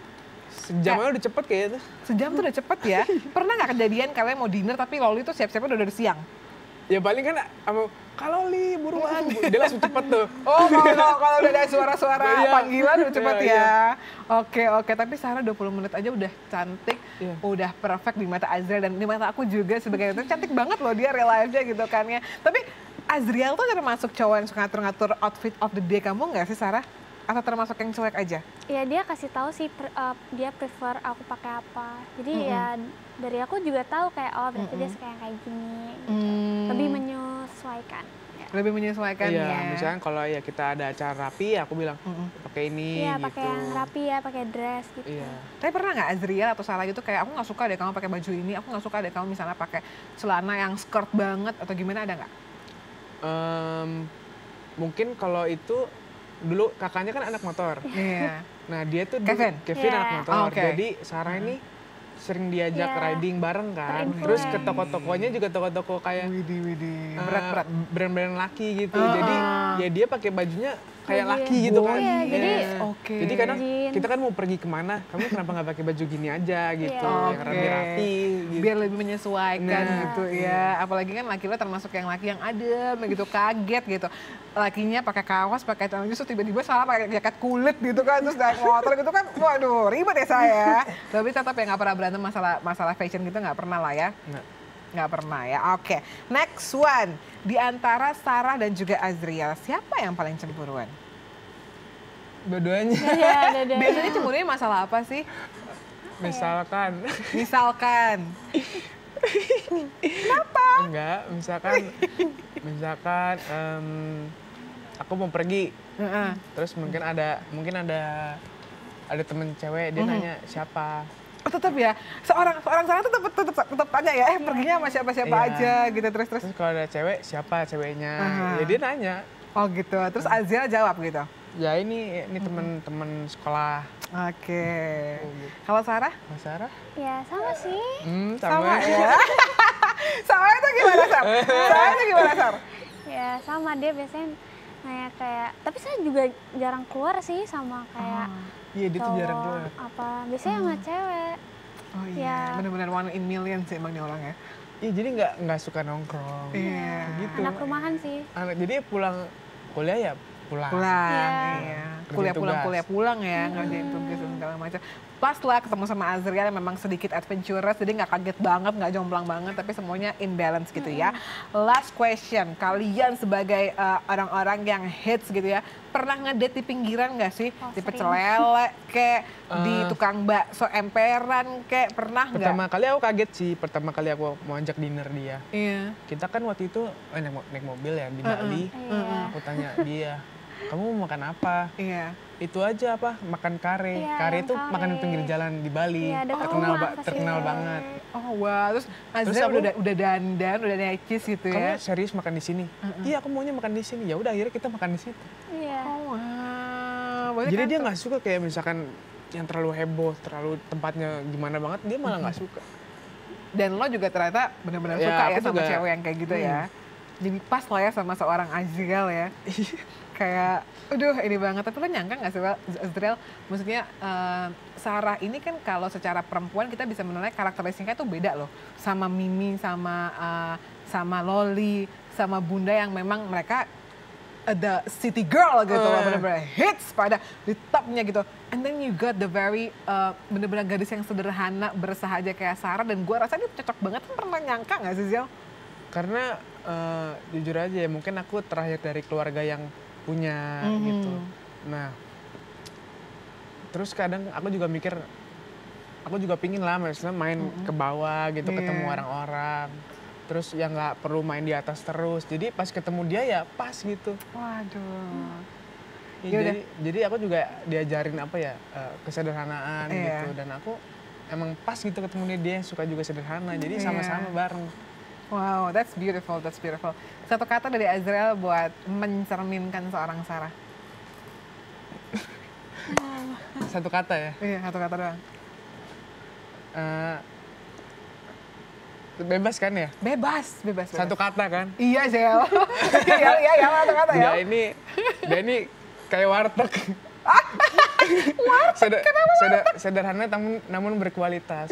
sejam aja udah cepet kayaknya tuh. Sejam tuh udah cepet ya. Pernah nggak kejadian kalian mau dinner tapi Loli tuh siap-siapnya udah dari siang? Ya paling kan sama kalau li buruan, dia langsung cepet tuh. Oh, kalau kalau udah ada suara-suara Iya. panggilan udah cepet Iya, ya. Oke, oke. Tapi Sarah dua puluh menit aja udah cantik, Iya. udah perfect di mata Azriel dan di mata aku juga sebagai itu cantik banget loh dia real life-nya gitu kan ya. Tapi Azriel tuh termasuk cowok yang suka ngatur-ngatur outfit of the day kamu nggak sih Sarah? Atau termasuk yang cuek aja? ya dia kasih tahu sih pre- uh, dia prefer aku pakai apa. Jadi ya dari aku juga tahu kayak oh berarti dia suka yang kayak gini. Gitu. Hmm. Lebih menyesuaikan. Ya. Lebih menyesuaikan Iya, ya. misalnya kalau ya kita ada acara rapi, aku bilang pakai ini Iya gitu. pakai yang rapi ya, pakai dress gitu. Iya. Tapi pernah nggak Azriel atau Sarah gitu kayak aku nggak suka deh kamu pakai baju ini, aku nggak suka deh kamu misalnya pakai celana yang skirt banget atau gimana, ada nggak? Em, mungkin kalau itu dulu kakaknya kan anak motor. Iya. Nah dia tuh dulu- Kevin? Kevin Iya. anak motor. Oh, oke. Jadi Sarah ini sering diajak Iya. riding bareng kan. Terinfluence. Terus ke toko-tokonya juga toko-toko kayak Widih, widih. eh, Berat-berat. brand-brand laki gitu. Ah. Jadi ya dia pakai bajunya kayak Baju laki yang- gitu kan. Iya, jadi- Oke. Jadi kadang Jeans. kita kan mau pergi kemana, kamu kenapa nggak pakai baju gini aja gitu, Iya. yang rapi-rapi gitu. Biar lebih menyesuaikan Nah, gitu ya. Apalagi kan laki lo termasuk yang laki yang adem gitu, kaget gitu. Lakinya pakai kaos, pakai celana jeans, terus tiba-tiba salah pakai jaket kulit gitu kan, terus naik motor gitu kan. Waduh, ribet ya saya. Tapi tetap ya nggak pernah berantem masalah masalah fashion gitu, nggak pernah lah ya. Nggak. Nggak pernah ya. Oke, next one. Di antara Sarah dan juga Azriel, siapa yang paling cemburuan? Dua-duanya. Iya, ada ada. Biasanya cemburunya masalah apa sih? Misalkan, Misalkan. enggak, misalkan, misalkan em, aku mau pergi, Heeh. terus mungkin ada, mungkin ada, ada temen cewek dia nanya siapa, Oh, tetap ya. Seorang seorang Sarah tetap tetap tetap tanya ya, eh perginya sama siapa-siapa Iya. aja gitu terus terus. terus kalau ada cewek siapa ceweknya, Aha. ya dia nanya, Oh gitu. Terus Azriel jawab gitu. ya ini ini temen-temen sekolah, Oke. Oh, gitu. Kalau Sarah? Mas Sarah, Ya sama sih. hmm, Sama sama, ya. Sama itu gimana Sar? Sama itu gimana Sar? Ya sama dia biasanya nanya kayak, tapi saya juga jarang keluar sih sama kayak iya dia tuh jarang cowok keluar, apa. Biasanya sama cewek. Oh iya, Ya. benar-benar one in million sih emang nih orang ya. iya jadi nggak nggak suka nongkrong, Iya. gitu. Anak rumahan sih. Anak jadi pulang kuliah ya pulang, Pulang, Iya. iya. Kerjain Kuliah pulang, tugas. kuliah pulang ya, ngerjain tugas dan segala macam. Pas lah ketemu sama Azriel yang memang sedikit adventurous, jadi nggak kaget banget, nggak jomplang banget, tapi semuanya in balance gitu ya. Last question, kalian sebagai uh, orang-orang yang hits gitu ya, pernah ngedate di pinggiran nggak sih? Oh, Di sering. pecel lele, kayak di Eh. tukang bakso emperan, kayak pernah nggak? Pertama kali aku kaget sih, pertama kali aku mau ajak dinner dia. Iya. Kita kan waktu itu eh, naik, mo- naik mobil ya di Bali. Iya. Aku tanya dia, kamu mau makan apa? Iya. itu aja apa makan kare. Iya, Kare yang itu kare. makanan pinggir jalan di Bali. Iya, dekat terkenal rumah ba- pasti. terkenal banget. Oh wah, terus Terus Azriel aku- udah udah dandan, udah necis gitu Kamu ya. serius makan di sini? Iya, aku maunya makan di sini. Ya udah akhirnya kita makan di situ. Iya. Oh wow. Berarti Jadi kan dia tuh- nggak suka kayak misalkan yang terlalu heboh, terlalu tempatnya gimana banget, dia malah nggak suka. Dan lo juga ternyata benar-benar Ya, suka ya aku sama juga. cewek yang kayak gitu ya. Jadi pas lah ya sama seorang Azriel ya. Kayak, aduh ini banget. Tapi lo nyangka gak sih Azriel? Maksudnya eh, Sarah ini kan kalau secara perempuan kita bisa menilai karakteristiknya tuh beda loh. Sama Mimi, sama eh, sama Loli, sama Bunda yang memang mereka uh, the city girl gitu loh, Uh. bener-bener hits pada di topnya gitu. And then you got the very uh, bener-bener gadis yang sederhana, bersahaja kayak Sarah, dan gue rasa dia cocok banget. Kan pernah nyangka gak sih Ziel? Karena eh, jujur aja ya, mungkin aku terakhir dari keluarga yang punya Mhm. gitu. Nah, terus kadang aku juga mikir, aku juga pingin lah maksudnya main ke bawah gitu, Iya. ketemu orang-orang. Terus ya nggak perlu main di atas terus. Jadi pas ketemu dia ya pas gitu. Waduh. Ya, Yaudah. jadi, jadi aku juga diajarin apa ya, eh, kesederhanaan Iya. gitu. Dan aku emang pas gitu ketemu dia, dia suka juga sederhana. Jadi Iya. sama-sama bareng. Wow, that's beautiful, that's beautiful. Satu kata dari Azriel buat mencerminkan seorang Sarah. Satu kata ya. Iya, satu kata doang. eh, bebas kan ya? Bebas, bebas, bebas. Satu kata kan? Iya, Zel. Iya, iya, iya, satu kata ya. Dia ini, dia ini kayak warteg. Seder- seder- sederhana namun, namun berkualitas.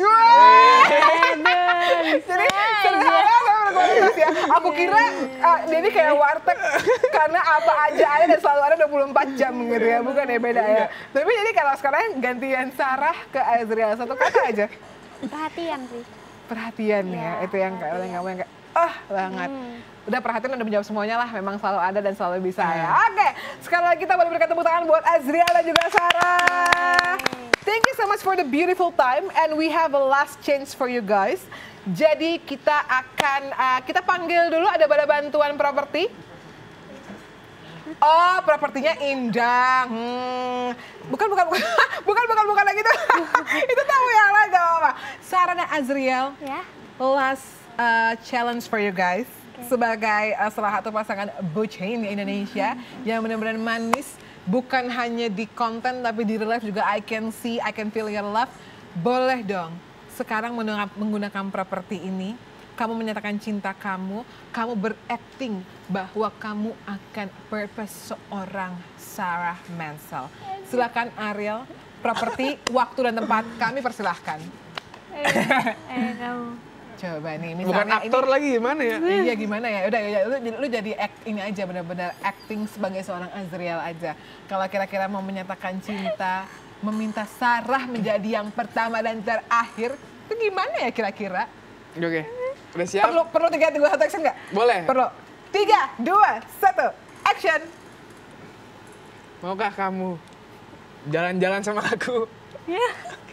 Jadi sederhana sama berkualitas ya. Aku kira uh, dia ini kayak warteg karena apa aja ada dan selalu ada dua puluh empat jam gitu ya. Bukan ya, beda ya. Tapi jadi kalau sekarang gantian Sarah ke Azriel, satu kata aja. Perhatian sih. Perhatian ya, Iya, itu yang kayak yang kamu yang kayak ah banget. Udah perhatian udah menjawab semuanya lah, memang selalu ada dan selalu bisa ya. Oke, sekali lagi kita boleh berikan tepuk tangan buat Azriel dan juga Sarah. Thank you so much for the beautiful time and we have a last chance for you guys. Jadi kita akan uh, kita panggil dulu, ada pada bantuan properti. Oh, propertinya indah. Hmm. Bukan, bukan, bukan, bukan, bukan, bukan lagi itu. Itu tahu yang lain, gak apa-apa. Sarah dan Azriel, Ya. last uh, challenge for you guys. Sebagai uh, salah satu pasangan bucin di Indonesia yang benar-benar manis. Bukan hanya di konten tapi di real life juga I can see, I can feel your love. Boleh dong sekarang menggunakan- menggunakan properti ini. Kamu menyatakan cinta kamu, kamu berakting bahwa kamu akan purpose seorang Sarah Mansell. Silakan Ariel, properti, waktu dan tempat kami persilahkan. Eh, eh kamu. Coba nih, misalnya Bukan aktor ini, lagi gimana ya? iya gimana ya? Udah ya, lu, lu jadi act ini aja benar-benar acting sebagai seorang Azriel aja. Kalau kira-kira mau menyatakan cinta, meminta Sarah menjadi yang pertama dan terakhir, itu gimana ya kira-kira? Oke, udah siap? Perlu perlu tiga dua satu action nggak? Boleh. Perlu. Tiga, dua, satu, action. Maukah kamu jalan-jalan sama aku? Ya.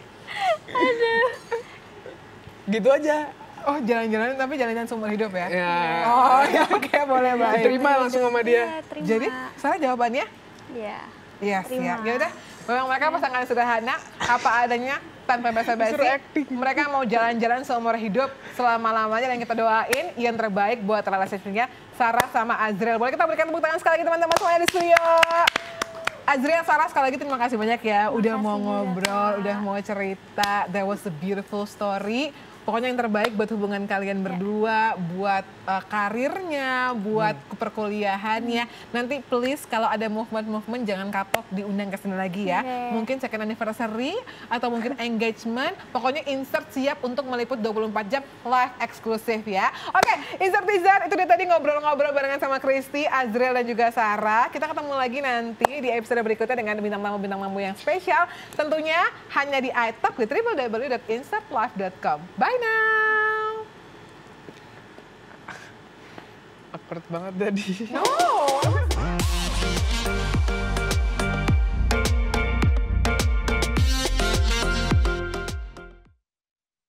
Aduh. Gitu aja. Oh jalan-jalan tapi jalan-jalan seumur hidup ya? Ya. Oh ya oke boleh baik. Terima langsung sama Ya, dia. terima. Jadi Sarah jawabannya? Ya. Iya Terima. siap. Ya udah. Memang mereka pasangan sederhana, apa adanya, tanpa basa-basi. Disuruh acting. Mereka mau jalan-jalan seumur hidup selama-lamanya dan kita doain yang terbaik buat relationship-nya Sarah sama Azriel. Boleh kita berikan tepuk tangan sekali lagi teman-teman semuanya di studio. Azriel, Sarah sekali lagi terima kasih banyak ya. Udah Makasih mau juga, ngobrol, Kak. udah mau cerita. That was a beautiful story. Pokoknya yang terbaik buat hubungan kalian berdua, buat uh, karirnya, buat perkuliahannya. Nanti please kalau ada movement-movement jangan kapok diundang ke sini lagi ya. Oke. Mungkin second anniversary atau mungkin engagement. Pokoknya insert siap untuk meliput dua puluh empat jam live eksklusif ya. Oke, insert teaser itu dia tadi ngobrol-ngobrol barengan sama Christy, Azriel dan juga Sarah. Kita ketemu lagi nanti di episode berikutnya dengan bintang tamu-bintang tamu yang spesial. Tentunya hanya di iTalk di w w w dot insert live dot com. Bye now. Awkward banget tadi. No.